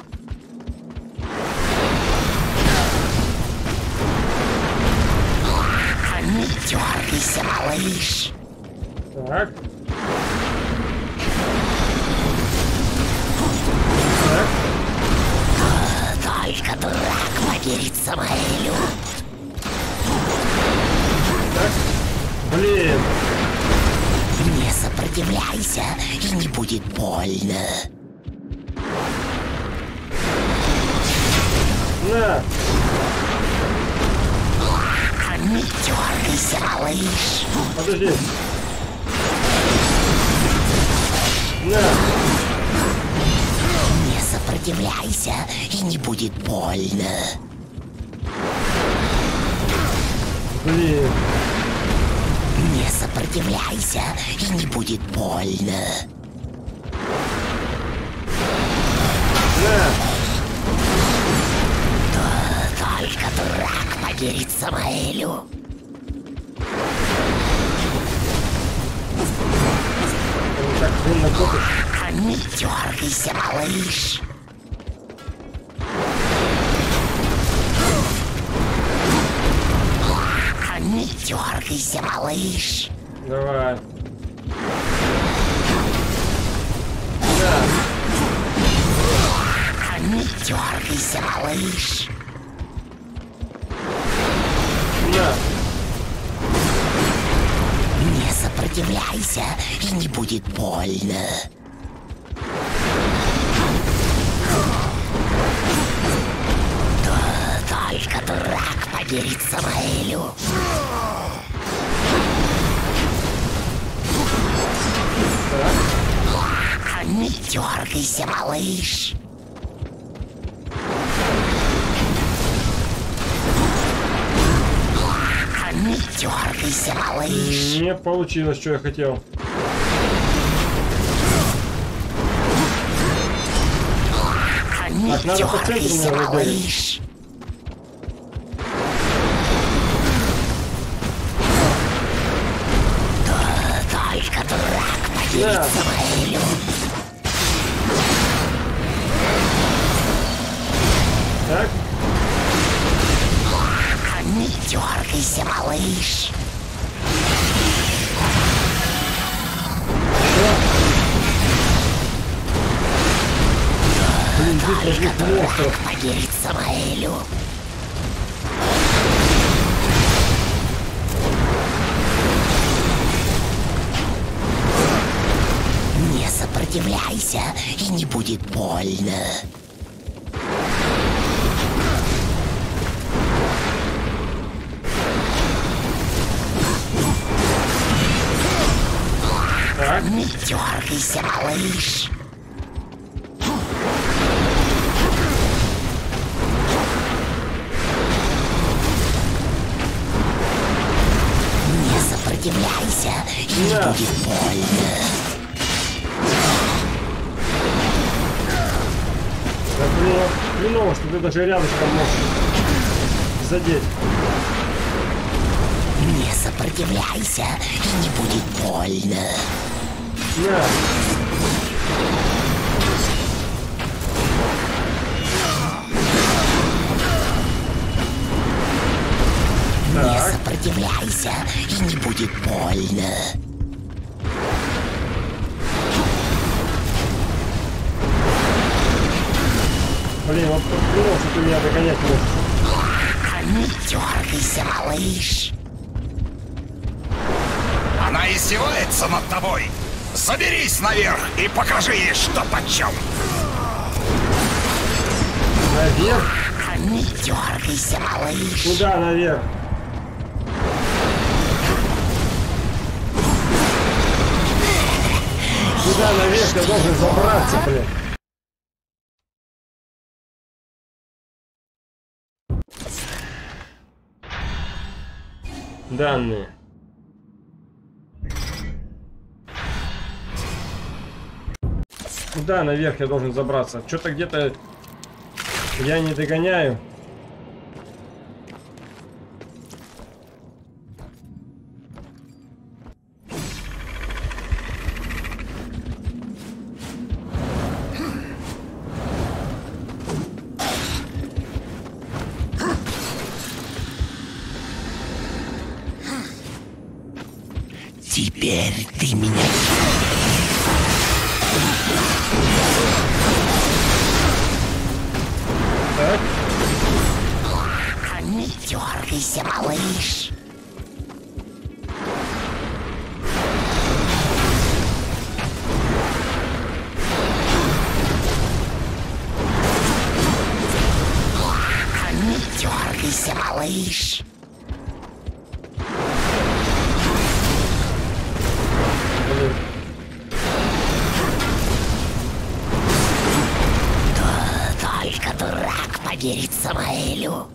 Не дергайся, малыш. Так. Так. Только дурак поверит Самаэлю. Так. Блин. Не сопротивляйся, и не будет больно. На. Не дергайся, малыш. Подожди. На. Не сопротивляйся, и не будет больно. Блин. Не сопротивляйся, и не будет больно. На. Только дурак поверит Самаэлю. Он так сильно копит. Не дергайся, малыш. Не дергайся, малыш. Давай. На. Не дергайся, малыш. На. Не сопротивляйся, и не будет больно. Только дурак поверит Самаэлю. Не дергайся, малыш. Не дергайся, малыш. Не получилось, что я хотел. Не Так, надо по центру, дергайся, наверное, малыш. Только дурак поверит Да. Самаэлю. Так. Не дергайся, малыш. Блин, здесь Только возник монстр. дурак поверит Самаэлю. Не сопротивляйся, и не будет больно. Так. Не дергайся, малыш. Не сопротивляйся, и не Да. будет больно. Да, блин, хреново, что ты даже рядышком можешь. задеть. Не сопротивляйся, и не будет больно. На. Не сопротивляйся, и не будет больно. Блин, вот понял, что ты меня догонять можешь. Не дергайся, малыш. Она издевается над тобой. Заберись наверх и покажи ей, что почем. Наверх? Не дергайся, малыш. Куда наверх? Куда наверх? Я должен забраться, блин. Данные. Куда наверх я должен забраться? Что-то где-то я не догоняю. Теперь ты меня... Так. Не дергайся, малыш. Не дергайся, малыш. Блин. Только дурак поверит Самаэлю.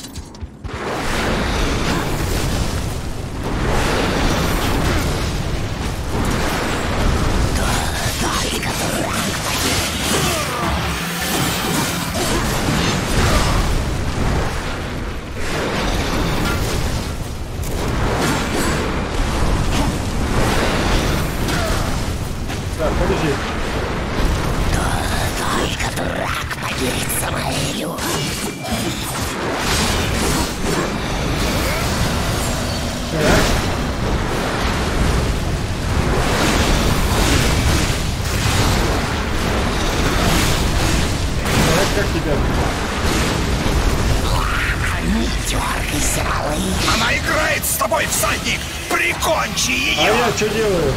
Только дурак поверит. Так, подожди. Только дурак поверит Самаэлю. Так. Так, как тебя? Не дергайся, малыш. Она играет с тобой, всадник. Прикончи А ее. я что делаю?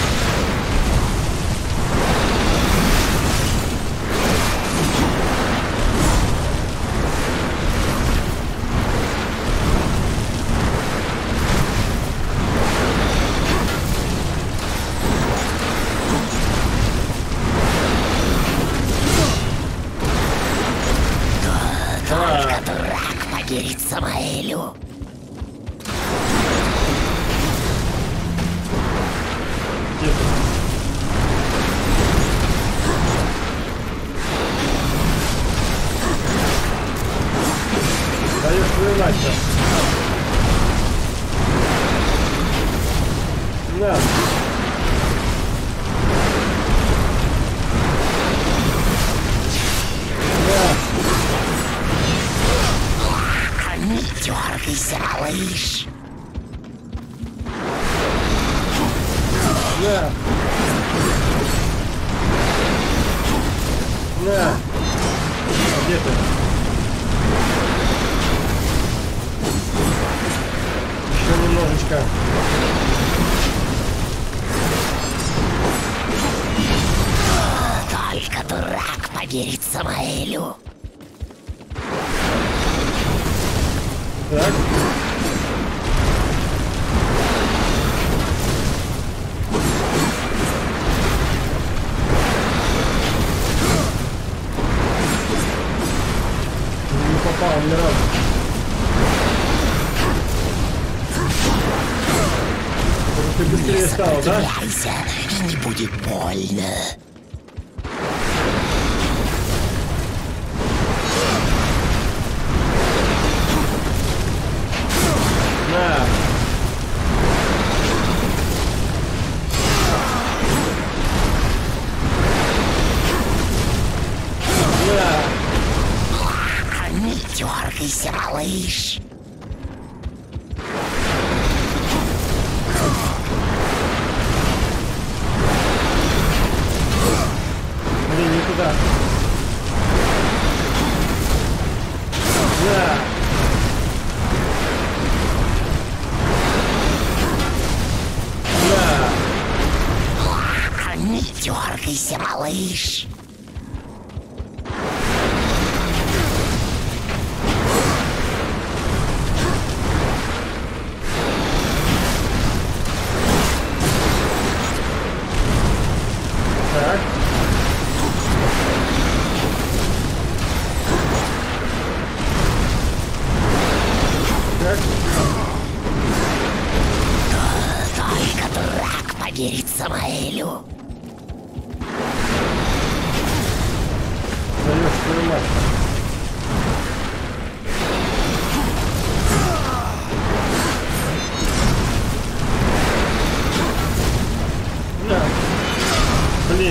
Только дурак поверит Самаэлю. Где ты? Даешь плевать-то. На. Не дергайся, малыш. На. На. А где ты? Еще немножечко. Только дурак поверит Самаэлю. Так. Не попал ни разу. Ты быстрее стал, да? Сопротивляйся, и не будет больно. дергайся, малыш. Блин, не туда. Да. Да. Не дергайся, малыш. Так. Так. Только дурак поверит Самаэлю. Даешь твою мать. Да. Блин.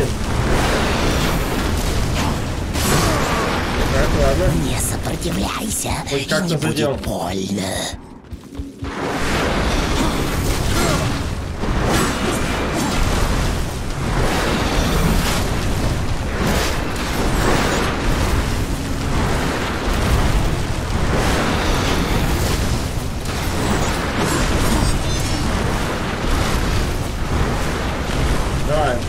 Так, ладно. Не сопротивляйся, Хоть и как-то не задел. будет больно. Давай.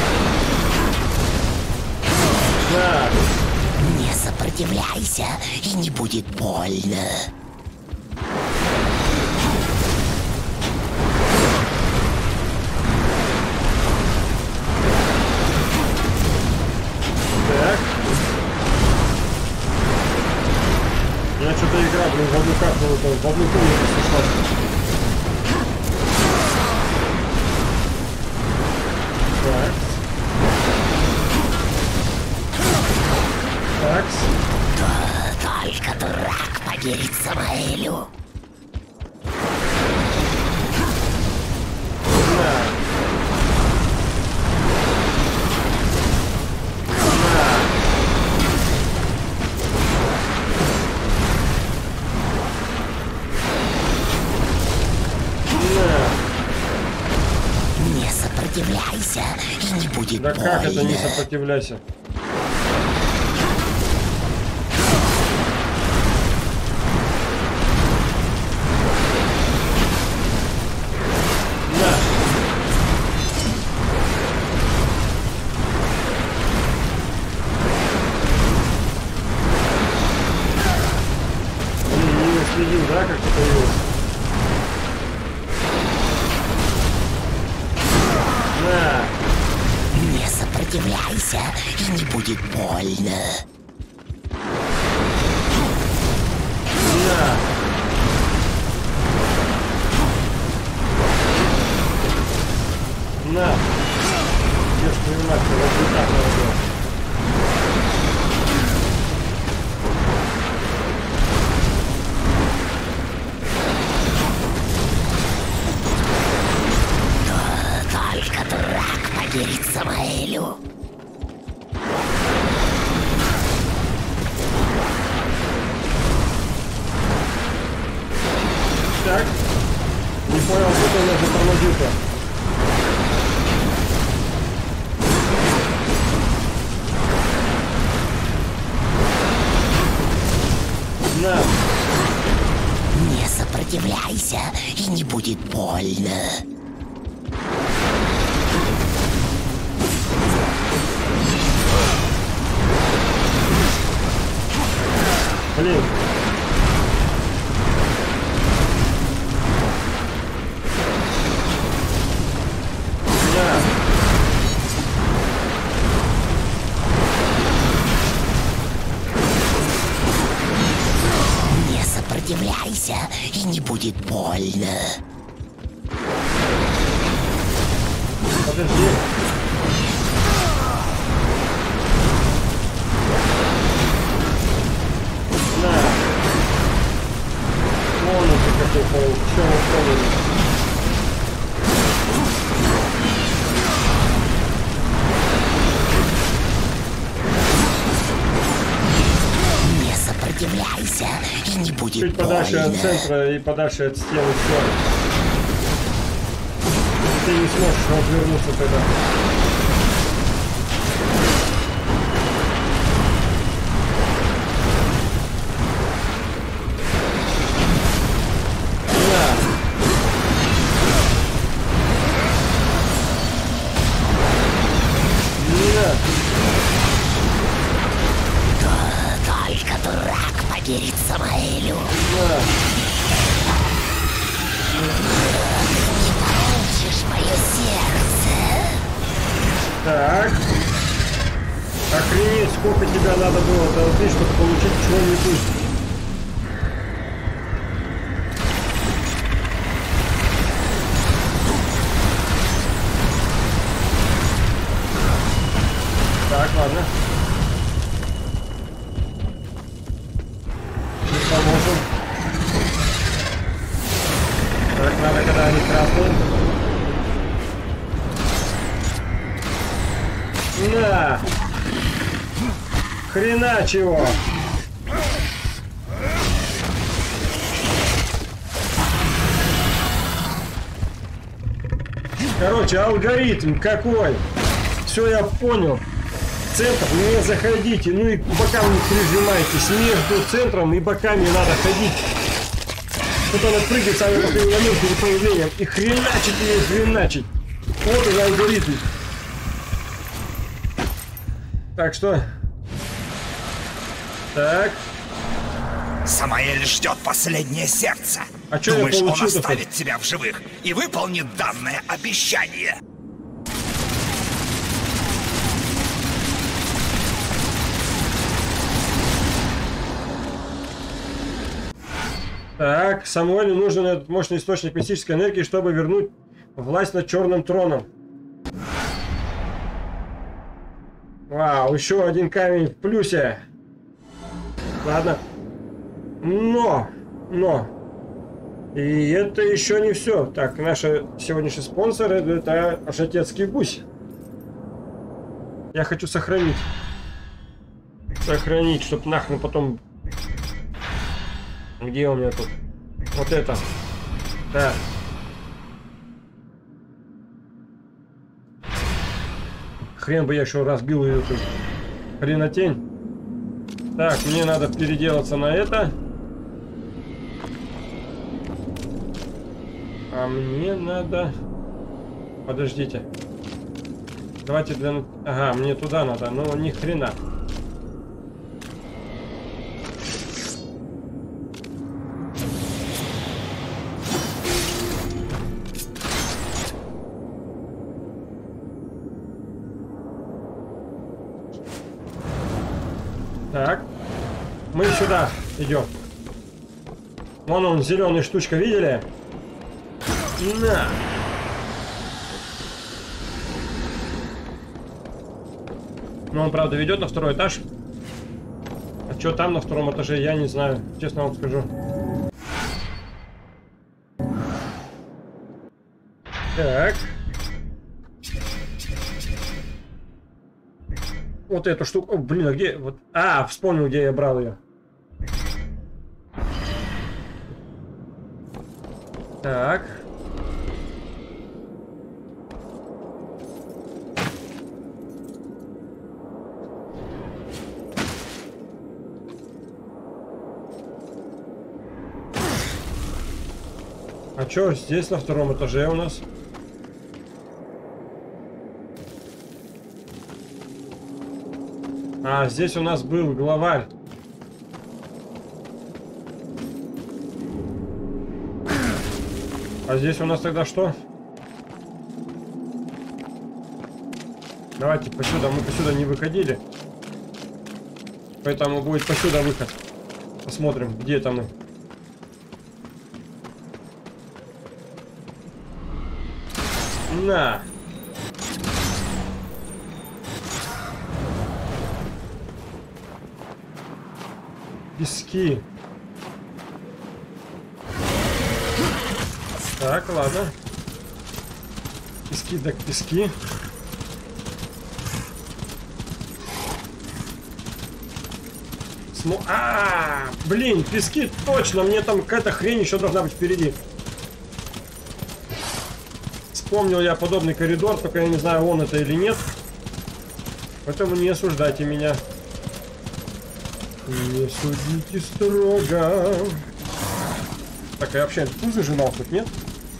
Да. Не сопротивляйся, и не будет больно. Так. Я что-то играл, блин, в одну карту, в одну комнату сошла. Так. Так. Только дурак поверит Самаэлю. На. На. На. Не сопротивляйся, и не будет Да больно. как это не сопротивляйся? На. Блин, не уследил, да, как это появилось? На. Не сопротивляйся, и не будет больно. На. На. Ешь твою мать, вот не так надо было. Только дурак поверит Самаэлю. Так. Не понял, что он уже тормозил-то. На. Не сопротивляйся, и не будет больно. Блин. На. Не сопротивляйся, и не будет больно. Подожди. На. Вон он какой паук. Чё он ходит? Не сопротивляйся, и не будет чуть подальше от больно. центра и подальше от стены. Все. Ты не сможешь развернуться тогда. Только дурак поверит Самаэлю. Не получишь мое сердце. Так. Охренеть, сколько тебя надо было долбить, чтобы получить чего-нибудь. Так, ладно. Не поможем. Так, надо, когда они красные. На! Хрена чего! Короче, алгоритм какой? Все, я понял. Центр не заходите, ну и бокам не прижимайтесь. Между центром и боками надо ходить. Тут надо прыгать сами по своим моментам и появлениям. И хреначить, и хреначить. Вот он алгоритм. Так что... Так. Самаэль ждет последнее сердце. А что я Думаешь, он получил-то? оставит тебя в живых и выполнит данное обещание? Так, Самуэлю нужен этот мощный источник мистической энергии, чтобы вернуть власть над Черным Троном. Вау, еще один камень в плюсе. Ладно. Но. И это еще не все. Так, наши сегодняшние спонсоры это Жатецкий гусь. Я хочу сохранить. Сохранить, чтобы нахрен потом... Где у меня тут? Вот это. Да. Хрен бы я еще разбил ее тут. Хренотень. Так, мне надо переделаться на это. А мне надо... Подождите. Давайте для... Ага, мне туда надо, но ни хрена. Так, мы сюда идем. Вон он, зеленая штучка, видели? На! Но он, правда, ведет на второй этаж. А что там на втором этаже, я не знаю. Честно вам скажу. Так. Вот эту штуку. О, блин, а где? Вот. А, вспомнил, где я брал ее. Так. А что здесь на втором этаже у нас? А, здесь у нас был главарь. А здесь у нас тогда что? Давайте посюда. Мы посюда не выходили. Поэтому будет посюда выход. Посмотрим, где там мы. На! Пески. Так, ладно. Пески, так пески. Блин, пески, точно, мне там какая-то хрень еще должна быть впереди. Вспомнил я подобный коридор, только я не знаю, он это или нет. Поэтому не осуждайте меня. Не судите строго. Так, я вообще путь зажимал хоть, нет?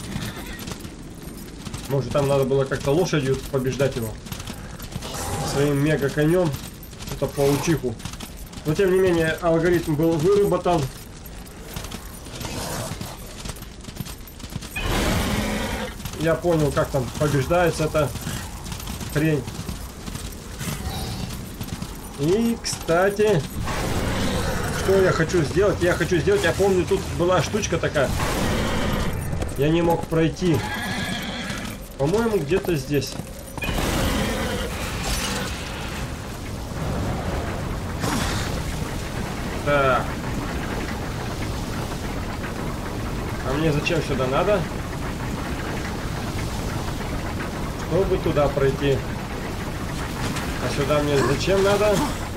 Может, там надо было как-то лошадью побеждать его. Своим мега-конем. Это паучиху. Но, тем не менее, алгоритм был выработан. Я понял, как там побеждается эта хрень. И, кстати, что я хочу сделать? Я помню, тут была штучка такая. Я не мог пройти. По-моему, где-то здесь. Так. А мне зачем сюда надо? Чтобы туда пройти. А сюда мне зачем надо?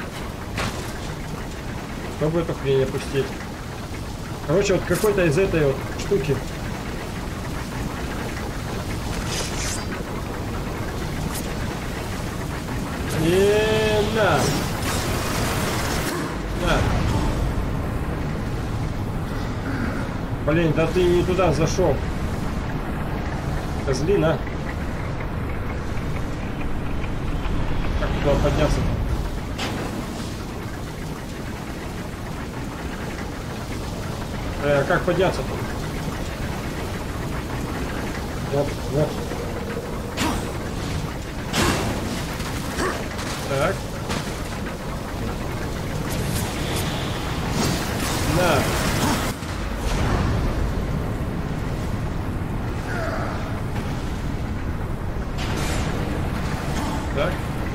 Чтобы эту хрень опустить. Короче, вот какой-то из этой вот штуки. И на. Блин, да ты не туда зашел. Козлина. Как туда подняться-то? Как подняться-то? Вот. Так. На. Так.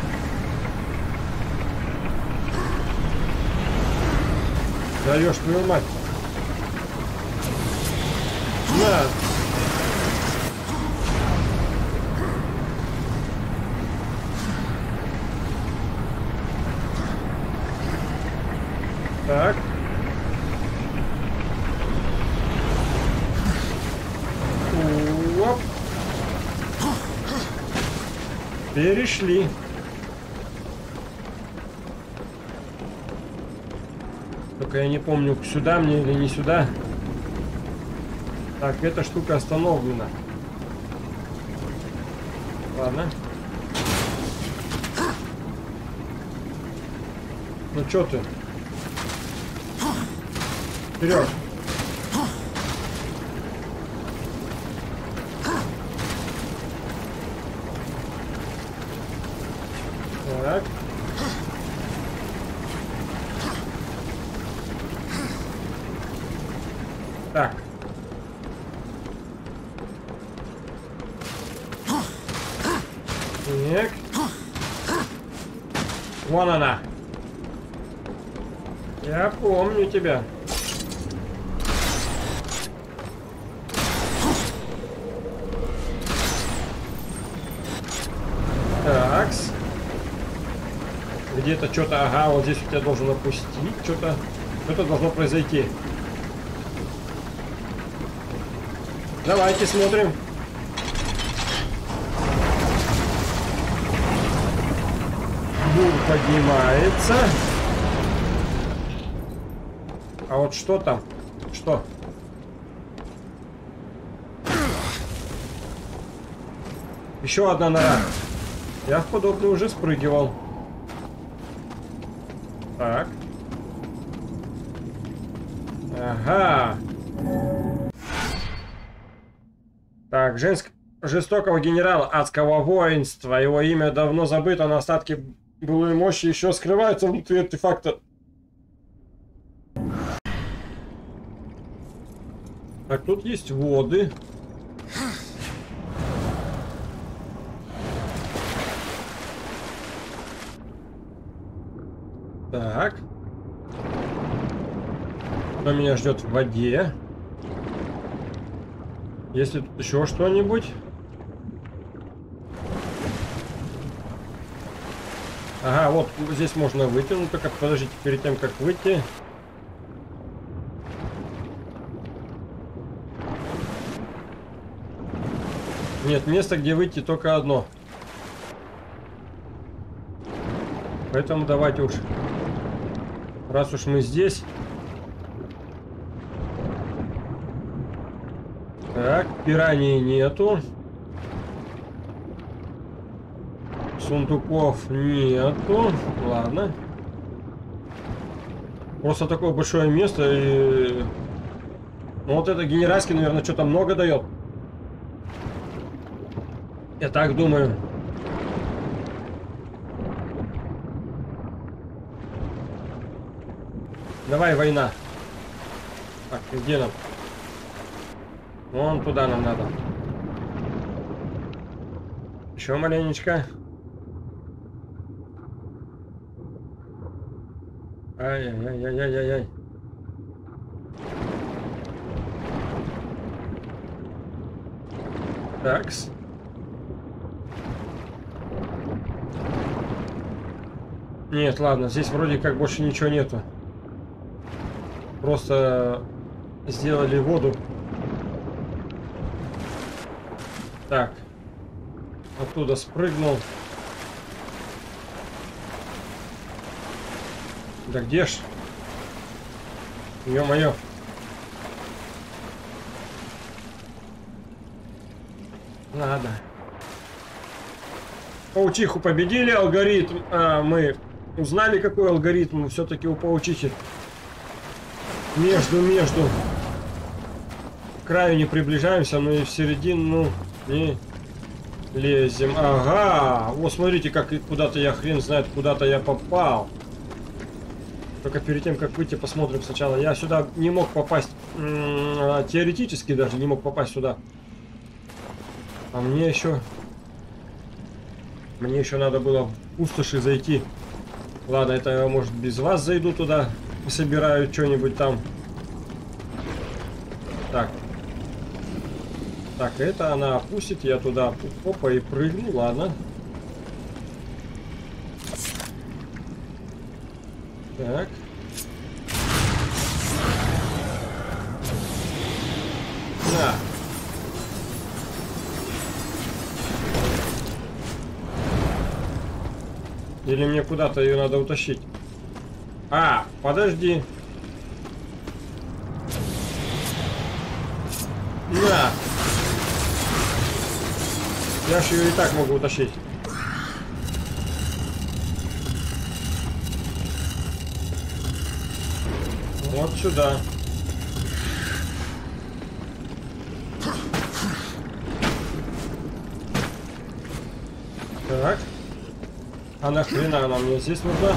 Даешь твою мать. На. Так. Оп. Перешли. Только я не помню, сюда мне или не сюда. Так, эта штука остановлена. Ладно. Ну чё ты? Вперед! Так. Так. Так. Вон она. Я помню тебя. Такс. Где-то что-то, ага, вот здесь у тебя должен опустить, что-то должно произойти. Давайте смотрим. Бур поднимается. А вот что там? Что? Еще одна нора. Я в подобную уже спрыгивал. Так. Ага. Так, жестокого генерала адского воинства. Его имя давно забыто, но остатки былой мощи еще скрываются внутри артефакта. Так, тут есть воды. Так. Что меня ждет в воде? Есть ли тут еще что-нибудь? Ага, вот здесь можно выйти. Ну только подождите, перед тем как выйти. Нет, место, где выйти, только одно. Поэтому давайте уж, раз уж мы здесь. Так, пираний нету. Сундуков нету. Ладно. Просто такое большое место и... Ну вот это генеральский, наверное, что-то много дает. Я так думаю. Давай, война. Так, где нам? Вон туда нам надо. Еще маленечко. Ай-яй-яй-яй-яй-яй. Такс. Нет, ладно, здесь вроде как больше ничего нету. Просто сделали воду. Так. Оттуда спрыгнул. Да где ж? Ё-моё. Ладно. Паучиху победили, алгоритм. Мы узнали, какой алгоритм все-таки у паучихи. Между. К краю не приближаемся, но и в середину не лезем. Ага. Вот смотрите, как куда-то я хрен знает, куда-то я попал. Только перед тем, как выйти, посмотрим сначала. Я сюда не мог попасть. Теоретически даже не мог попасть сюда. А мне еще надо было в пустоши зайти. Ладно, это я, может, без вас зайду туда и собираю что-нибудь там. Так. Так, это она опустит, я туда опа и прыгну, ладно. Так. Да. Или мне куда-то ее надо утащить? Подожди. На. Я ж ее и так могу утащить. Вот сюда. Так. А нахрена она мне здесь нужна?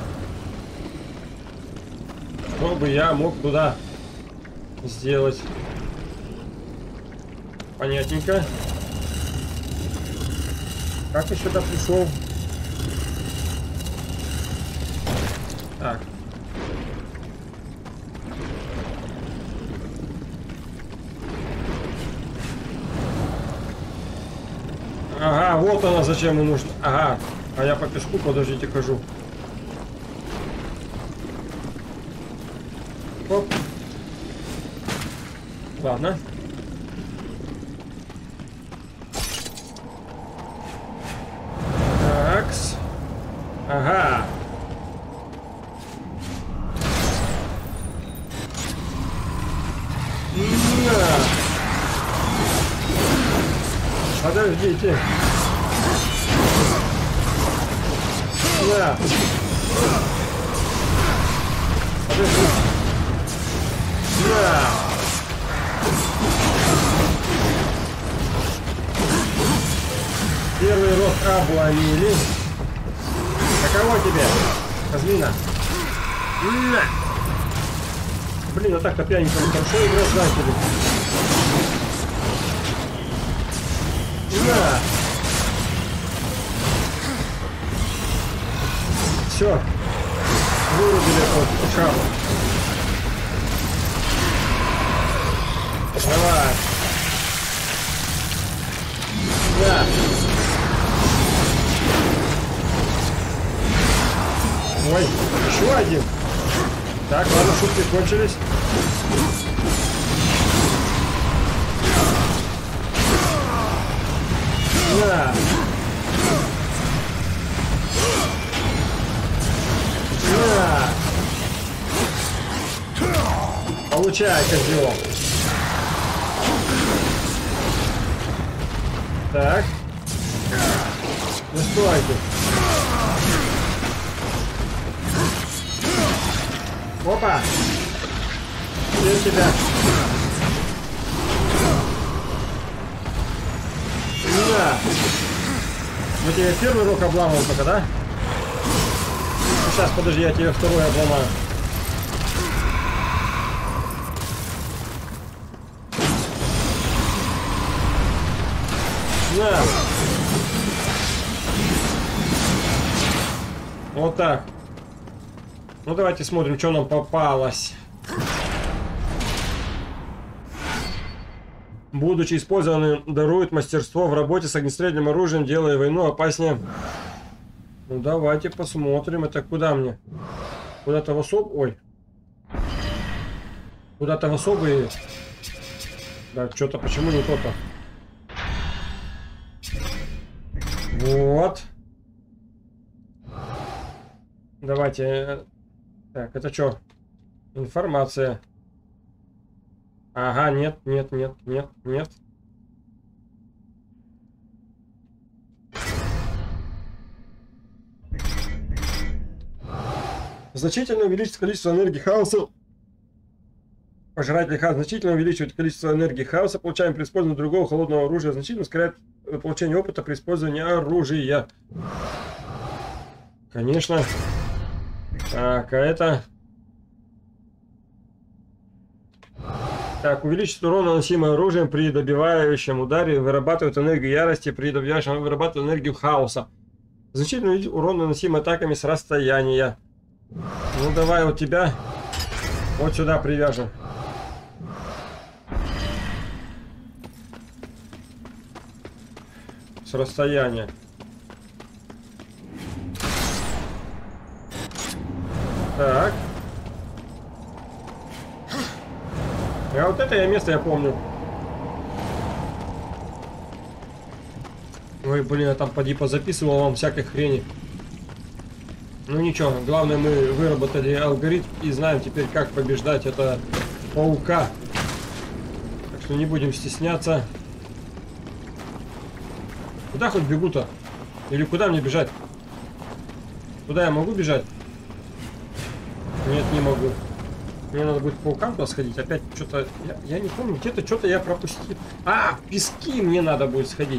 Чтобы я мог туда сделать. Понятненько. Как я сюда пришел? Так. Ага, вот она зачем и нужна. Ага. А я по песку, подождите, хожу. Оп. Ладно. Такс. Ага. На. Подождите. Да. Подожди. Да. Первый рот обломили. Каково тебе, Казмина? На. Блин, а так-то пьяненько хорошо играть, знаете ли. На. Все. Вырубили эту шапу. Давай. Да. один. Так, ладно, шутки кончились. На. На. Получай, козел. Так. Ну стойте. Опа. Где тебя? На. Мы тебе первый рог обламывал пока, да? Сейчас, подожди, я тебе второй обломаю. На. Вот так. Ну давайте смотрим, что нам попалось. Будучи использованным, дарует мастерство в работе с огнестрельным оружием, делая войну опаснее. Ну давайте посмотрим. Это куда мне? Куда-то в особ... Ой. Куда-то в особые... Да, что-то почему не то-то? Вот. Давайте. Так, это что? Информация. Ага, нет. Значительно увеличить количество энергии хаоса. Пожиратель хаоса значительно увеличивает количество энергии хаоса, получаем при использовании другого холодного оружия, значительно ускоряет получение опыта при использовании оружия. Конечно. Так, а это... Так, увеличить урон, наносимый оружием при добивающем ударе, вырабатывает энергию ярости, при добивающем вырабатывает энергию хаоса. Значительно увеличить урон, наносимый атаками с расстояния. Ну давай вот тебя вот сюда привяжем. С расстояния. Так. А вот это место я помню. Ой, блин, я там поди позаписывал вам всякой хрени. Ну ничего, главное мы выработали алгоритм и знаем теперь, как побеждать это паука. Так что не будем стесняться. Куда хоть бегу-то? Или куда мне бежать? Куда я могу бежать? Нет, не могу. Мне надо будет к паукам туда сходить. Опять что-то... Я не помню, где-то что-то я пропустил. А, в пески мне надо будет сходить.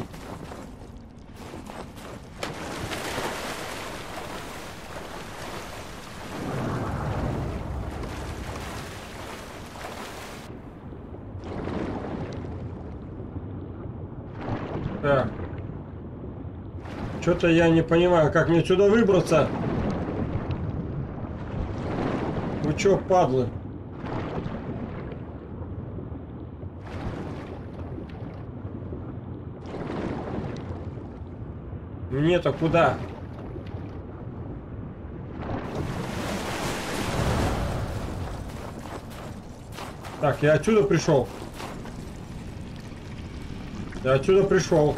Так. Что-то я не понимаю, как мне отсюда выбраться. Вы чё, падлы? Мне-то куда? Так, я отсюда пришел. Я отсюда пришел.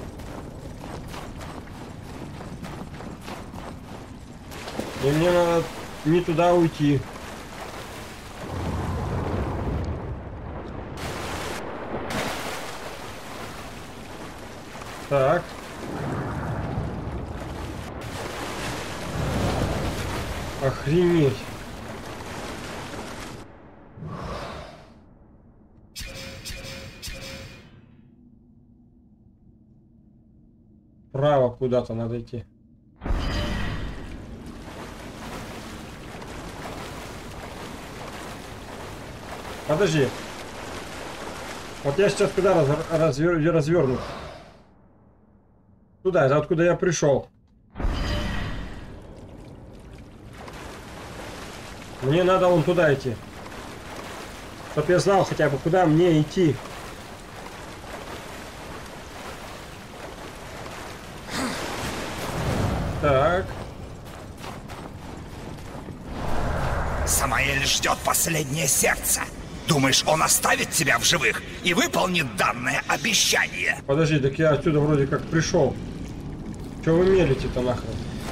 И мне надо не туда уйти. Так. Охренеть. Вправо куда-то надо идти. Подожди. Вот я сейчас куда разверну? Туда, это откуда я пришел. Мне надо вон туда идти. Чтоб я знал хотя бы, куда мне идти. Так. Самаэль ждет последнее сердце. Думаешь, он оставит тебя в живых и выполнит данное обещание? Подожди, так я отсюда вроде как пришел. Че вы мелите-то нахрен?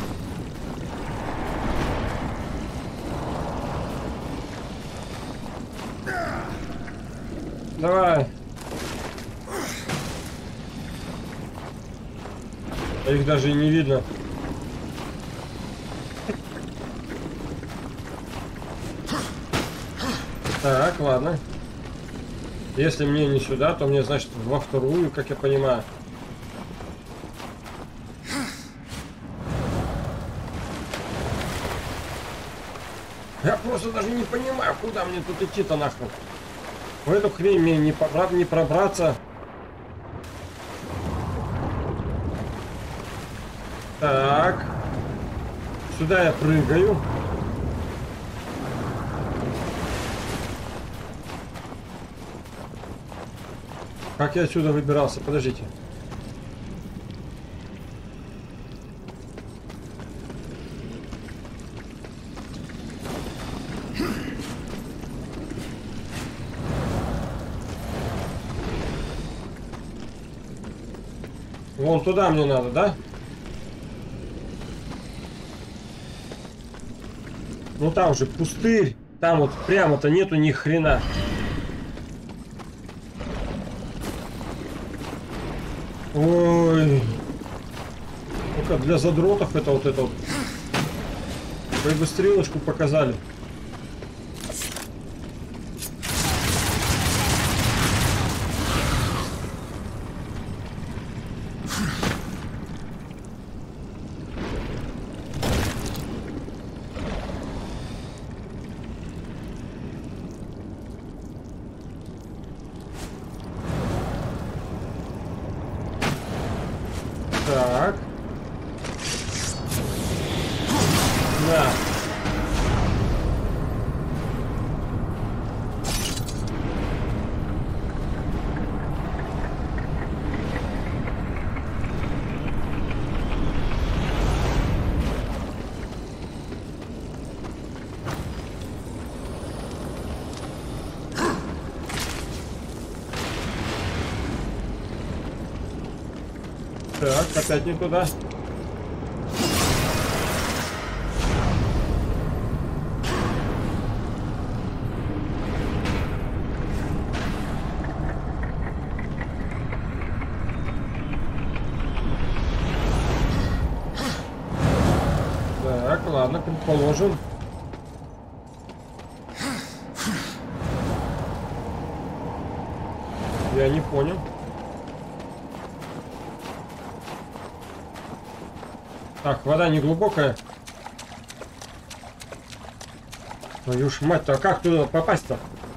Давай. А их даже и не видно. Так, ладно. Если мне не сюда, то мне, значит, во вторую, как я понимаю. Я просто даже не понимаю, куда мне тут идти-то нахрен. В эту хрень мне не пробраться. Так. Сюда я прыгаю. Как я отсюда выбирался? Подождите. Вон туда мне надо, да? Ну там же пустырь. Там вот прямо-то нету ни хрена. Ой. Ну-ка, для задротов это вот. Вы бы стрелочку показали. Так. Да. Так, опять не туда. Так, ладно, предположим. Я не понял. Так, вода не глубокая. Твою ж мать-то, а как туда попасть-то?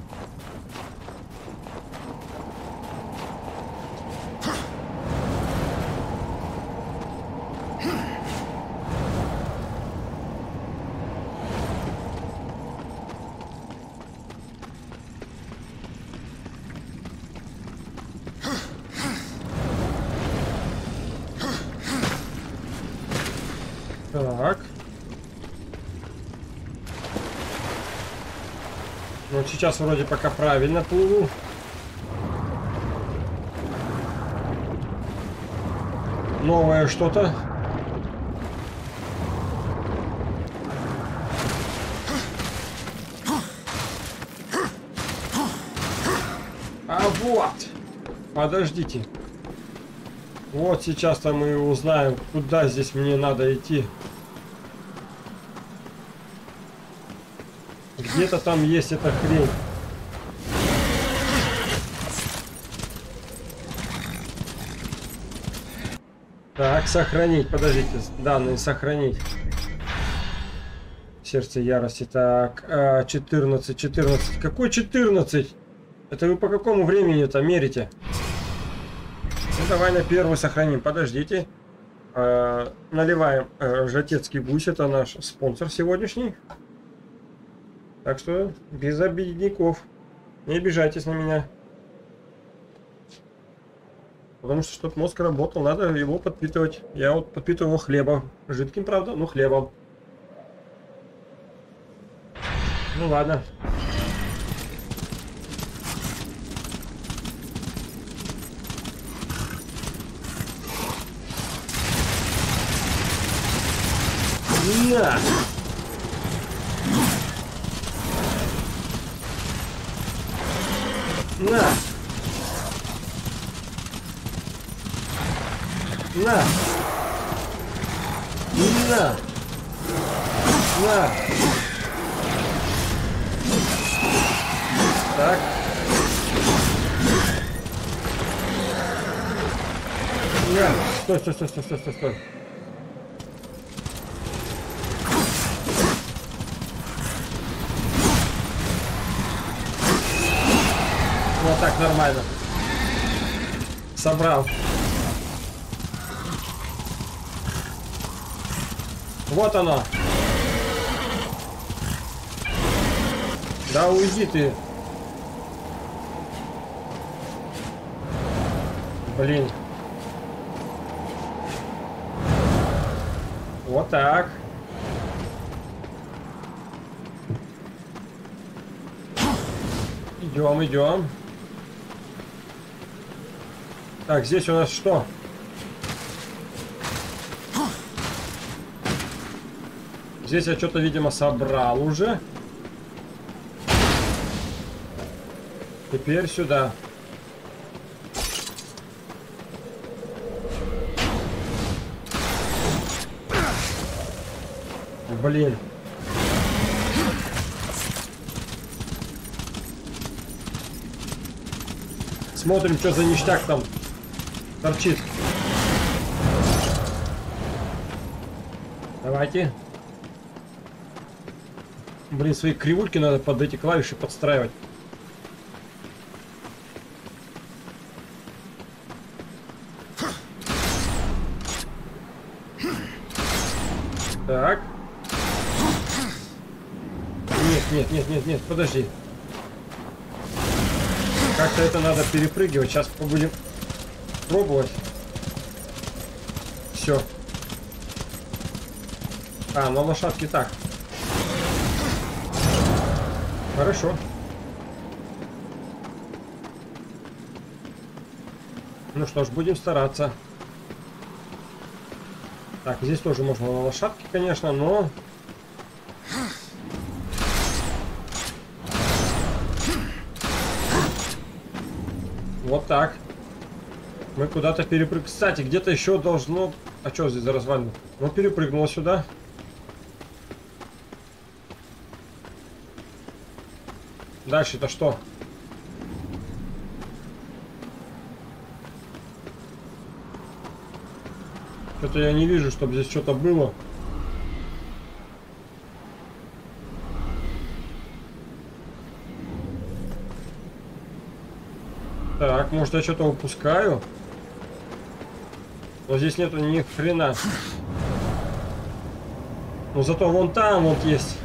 Так. Вот сейчас вроде пока правильно плыву. Новое что-то. А вот. Подождите. Вот сейчас-то мы узнаем, куда здесь мне надо идти. Где-то там есть эта хрень. Так, сохранить. Подождите, данные сохранить. Сердце ярости. Так, 14. Какой 14? Это вы по какому времени-то мерите? Ну, давай на первый сохраним. Подождите. Наливаем Жатецкий гусь. Это наш спонсор сегодняшний. Так что без обидников. Не обижайтесь на меня. Потому что, чтобы мозг работал, надо его подпитывать. Я вот подпитываю его хлебом. Жидким, правда, но хлебом. Ну ладно. На! На! На! На! На! Так. На! Стой, стой, стой, стой, стой, стой, стой. Вот так нормально. Собрал. Вот оно. Да уйди ты. Блин. Вот так. Идем, идем. Так, здесь у нас что? Здесь я что-то, видимо, собрал уже. Теперь сюда. Блин. Смотрим, что за ништяк там торчит. Давайте. Блин, свои кривульки надо под эти клавиши подстраивать. Так. Нет, нет, нет, нет, нет, подожди. Как-то это надо перепрыгивать. Сейчас будем пробовать. Все. А, на лошадке так. Хорошо. Ну что ж, будем стараться. Так, здесь тоже можно на лошадке, конечно, но... Вот так. Мы куда-то перепрыгнули. Кстати, где-то еще должно... А что здесь за развалина? Ну, перепрыгнуло сюда. Дальше-то что? Что-то я не вижу, чтобы здесь что-то было. Так, может я что-то упускаю? Но здесь нету ни хрена. Но зато вон там вот есть.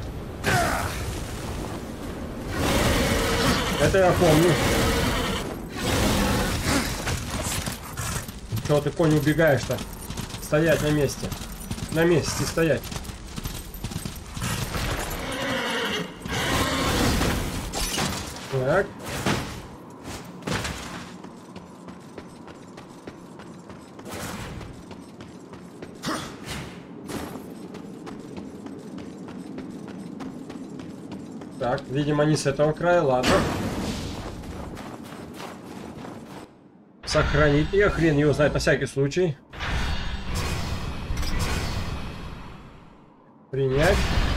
Это я помню. Чего ты, конь, убегаешь-то? Стоять на месте. На месте стоять. Так. Так, видимо, не с этого края, ладно. Сохранить. Я хрен его знает, на всякий случай. Принять.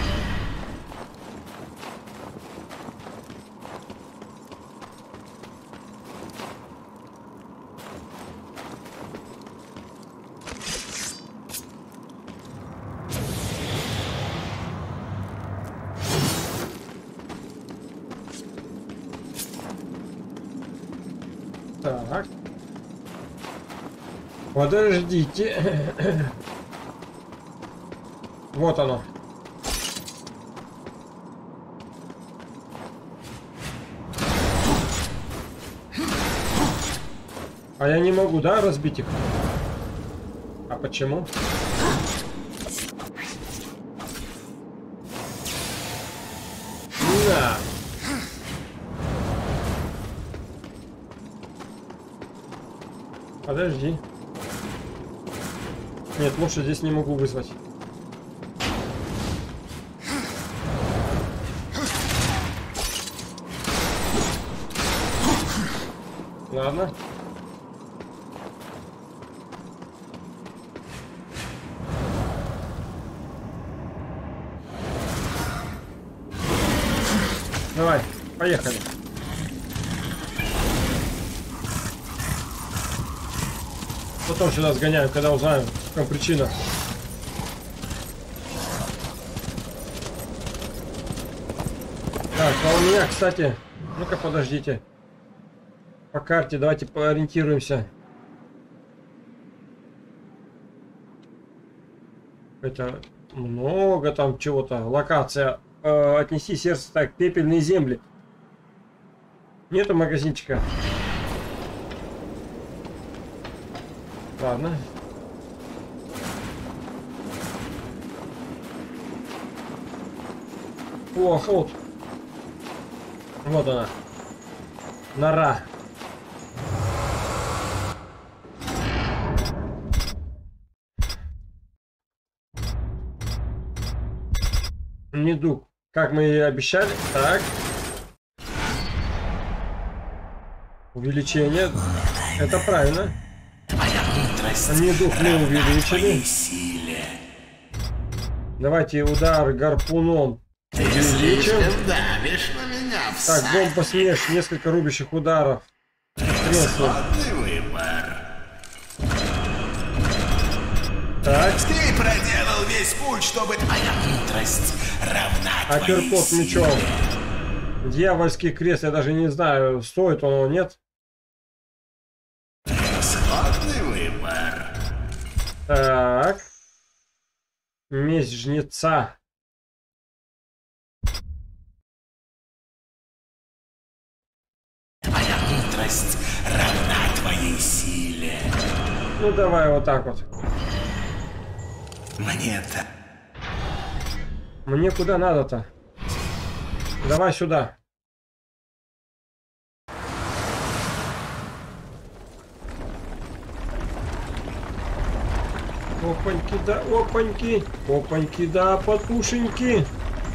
Так. Подождите. Вот оно. А я не могу, да, разбить их? А почему? На! Подожди. Нет, лучше здесь не могу вызвать. Ладно. Давай, поехали. Потом сюда сгоняем, когда узнаем, в чем причина. Так, а у меня, кстати, ну-ка подождите. По карте давайте поориентируемся. Это много там чего-то. Локация. Отнеси сердце. Так, пепельные земли. Нету магазинчика. Ладно. О, охот. Вот она. Нора. Недуг. Как мы и обещали. Так. Увеличение. Это правильно. Недуг мы увеличили. Давайте удар гарпуном увеличим. Так, бомба смеш. Несколько рубящих ударов. Кресло. Так. Ты проделал весь путь, чтобы твоя мудрость равна твоей Апперкот мечом. Дьявольский крест. Я даже не знаю, стоит он, нет. Превосходный выбор. Так. Месть жнеца. Твоя мудрость равна твоей силе. Ну давай вот так вот. Мне-то. Мне куда надо-то? Давай сюда. Опаньки, да, опаньки. Опаньки, да, потушеньки.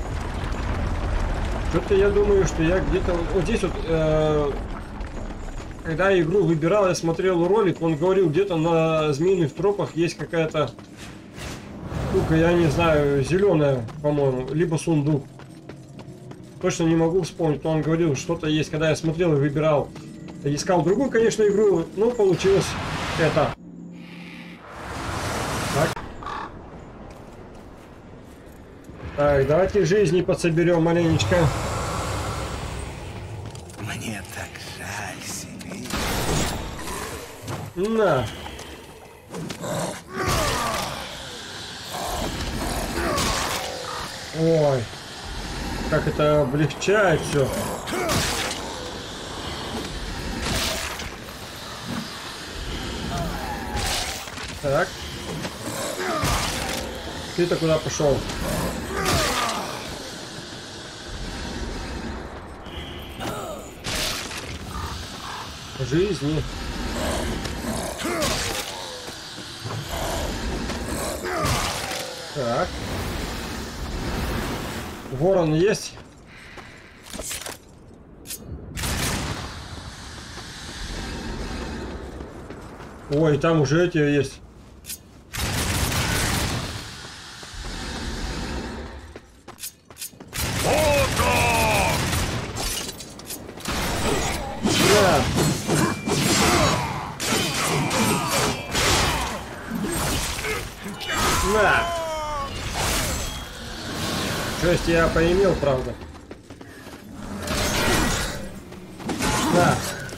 Что-то я думаю, что я где-то вот здесь вот, когда игру выбирал, я смотрел ролик, он говорил, где-то на змеиных тропах есть какая-то штука, я не знаю, зеленая, по-моему, либо сундук. Точно не могу вспомнить, но он говорил, что-то есть, когда я смотрел и выбирал. Я искал другую, конечно, игру, но получилось это. Так. Так, давайте жизни подсоберем маленечко. Мне так жаль себе. На. Ой, как это облегчает все. Так. Ты-то куда пошел? Жизни. Так. Ворон есть? Ой, там уже эти есть. Да. На. Шесть я поимел, правда. Да.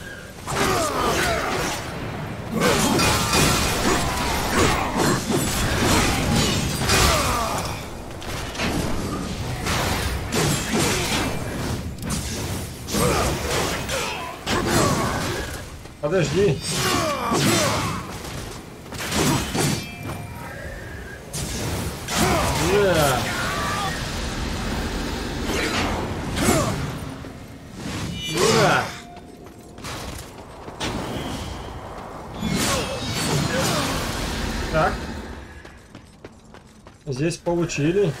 Подожди. Да. Так. Здесь получили.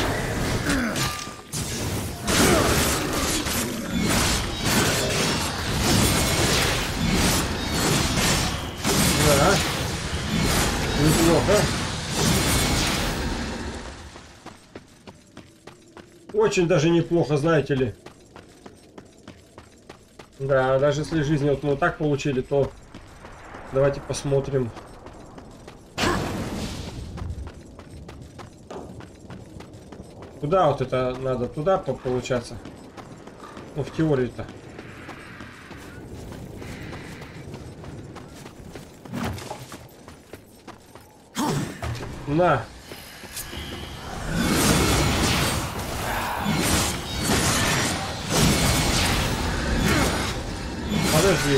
Да. Неплохо. Очень даже неплохо, знаете ли. Да, даже если жизнь вот мы так получили, то давайте посмотрим. Куда вот это надо? Туда получаться? Ну, в теории-то. На. Подожди.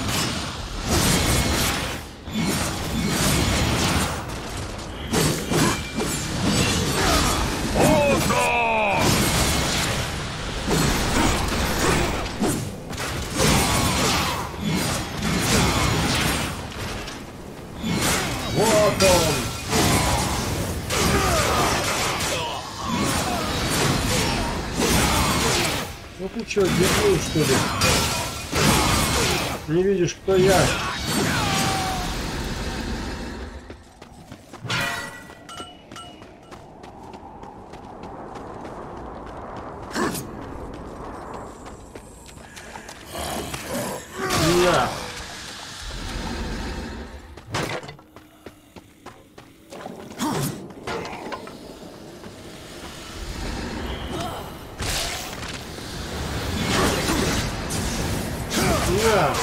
Вот он. Ну ты чё, дебил, что ли? Не видишь, кто я? На. На.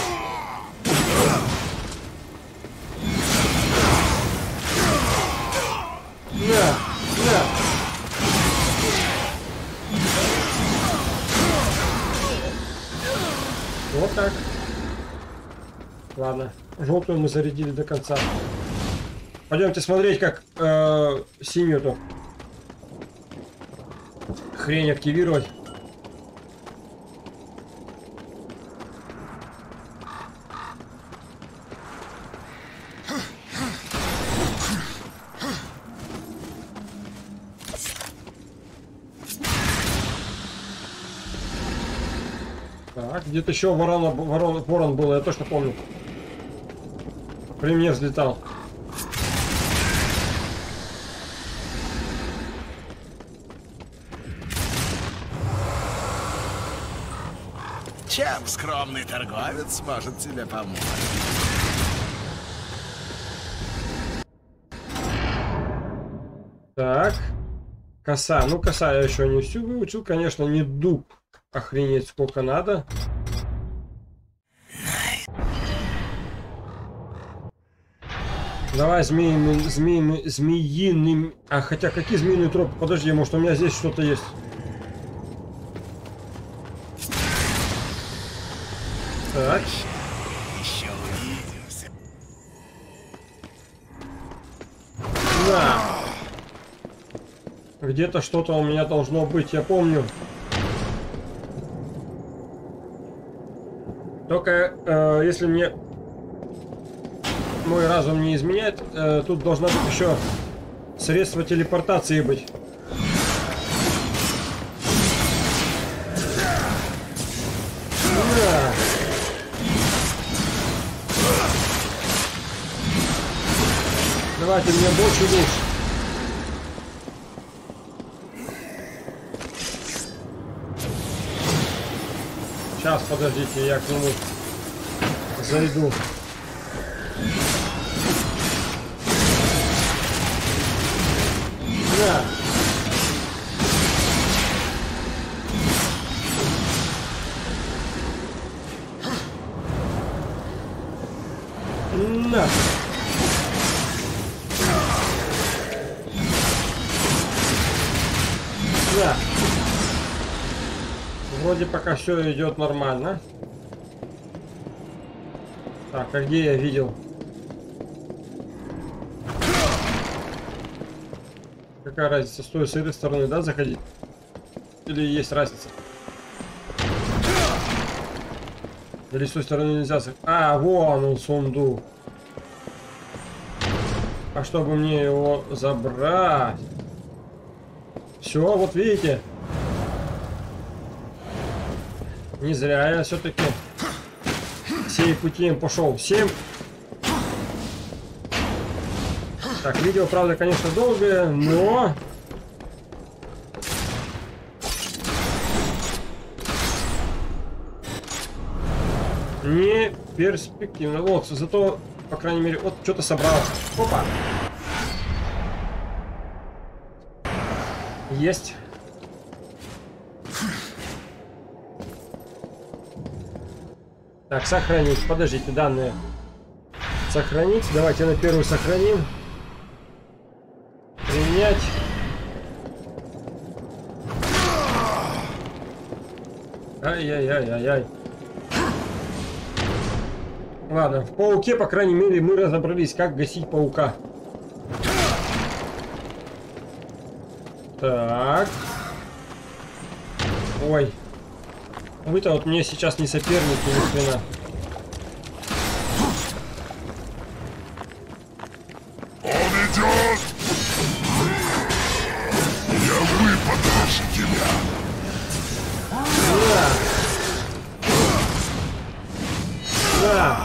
Вот так. Ладно, желтую мы зарядили до конца. Пойдемте смотреть, как синюю-то хрень активировать. Так, где-то еще ворон был, я точно помню. При мне взлетал. Чем скромный торговец сможет тебе помочь? Так. Коса. Ну, коса я еще не всю выучил. Конечно, не дуб. Охренеть, сколько надо. Давай змеиным... А, хотя какие змеиные тропы? Подожди, может у меня здесь что-то есть. Так. Еще увидимся. Да. Где-то что-то у меня должно быть, я помню. Только если мне мой разум не изменяет, тут должна быть еще средство телепортации быть. Да. Давайте мне больше душ. Сейчас, подождите, я к нему зайду. Да. На. Да. Вроде пока все идет нормально. Так, а где я видел? Какая разница, с той с этой стороны, да, заходить? Или есть разница? Или с той стороны нельзя заходить? А, вон он, сундук. А чтобы мне его забрать... Все, вот видите? Не зря я все-таки сей путем пошел. 7. Так, видео, правда, конечно, долгое, но... Не перспективно. Вот, зато, по крайней мере, вот что-то собрал. Опа! Есть. Так, сохранить. Подождите, данные. Сохранить. Давайте на первую сохраним. Принять. Ай-яй-яй-яй-яй. Ладно, в пауке, по крайней мере, мы разобрались, как гасить паука. Так. Ой. Вы-то вот мне сейчас не соперники, ни хрена. Он идет! Я выпотрошу тебя! Да. Да.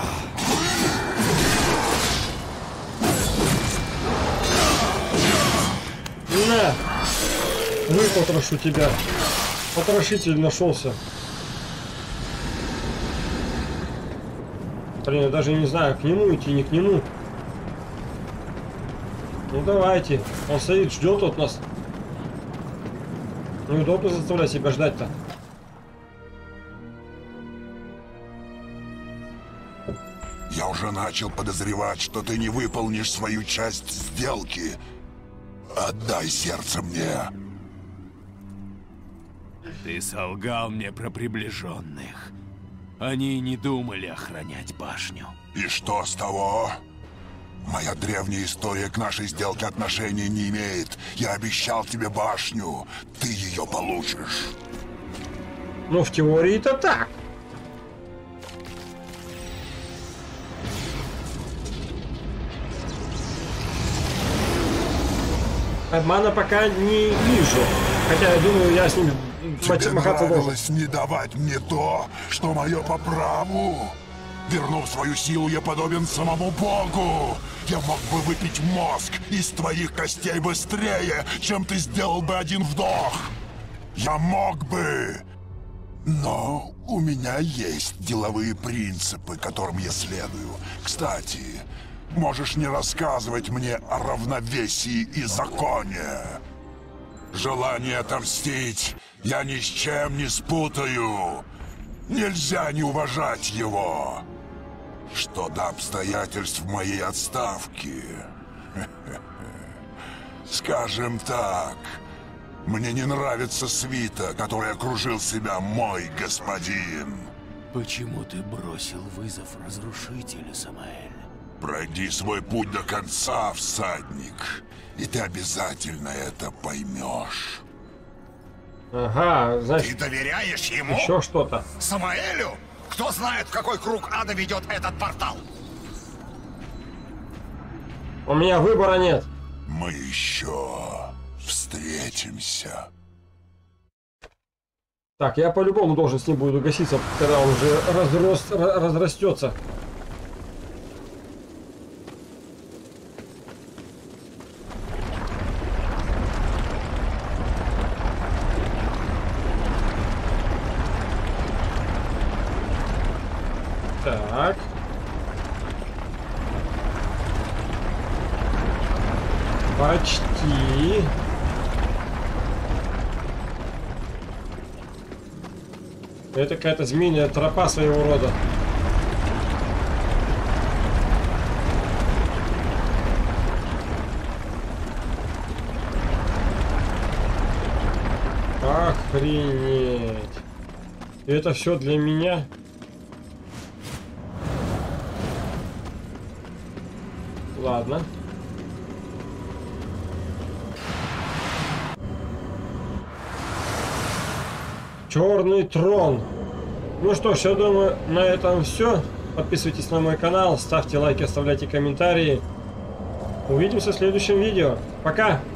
На! Выпотрошу тебя. Потрошитель нашелся. Блин, я даже не знаю, к нему идти, не к нему. Ну давайте. Он стоит, ждет от нас. Неудобно заставлять себя ждать-то. Я уже начал подозревать, что ты не выполнишь свою часть сделки. Отдай сердце мне. Ты солгал мне про приближенных. Они не думали охранять башню. И что с того? Моя древняя история к нашей сделке отношения не имеет. Я обещал тебе башню. Ты ее получишь. Ну, в теории-то так. Обмана пока не вижу. Хотя я думаю, я с ним Тебе махаться должен. нравилось не давать мне то, что мое по праву. Вернув свою силу, я подобен самому Богу. Я мог бы выпить мозг из твоих костей быстрее, чем ты сделал бы один вдох. Я мог бы. Но у меня есть деловые принципы, которым я следую. Кстати, можешь не рассказывать мне о равновесии и законе. Желание отомстить я ни с чем не спутаю. Нельзя не уважать его. Что до обстоятельств моей отставки. Скажем так, мне не нравится свита, которой окружил себя мой господин. Почему ты бросил вызов разрушителю, Самаэль? Пройди свой путь до конца, всадник, и ты обязательно это поймешь. Ага, Ты значит, доверяешь ему? еще что-то. Самаэлю? Кто знает, в какой круг ада ведет этот портал? У меня выбора нет. Мы еще встретимся. Так, я по-любому должен с ним буду гаситься, когда он уже разрастется. Так. Почти. Это какая-то змеиная тропа своего рода. Охренеть. И это все для меня? Ладно. Черный трон. Ну что ж, я думаю, на этом все. Подписывайтесь на мой канал, ставьте лайки, оставляйте комментарии. Увидимся в следующем видео. Пока!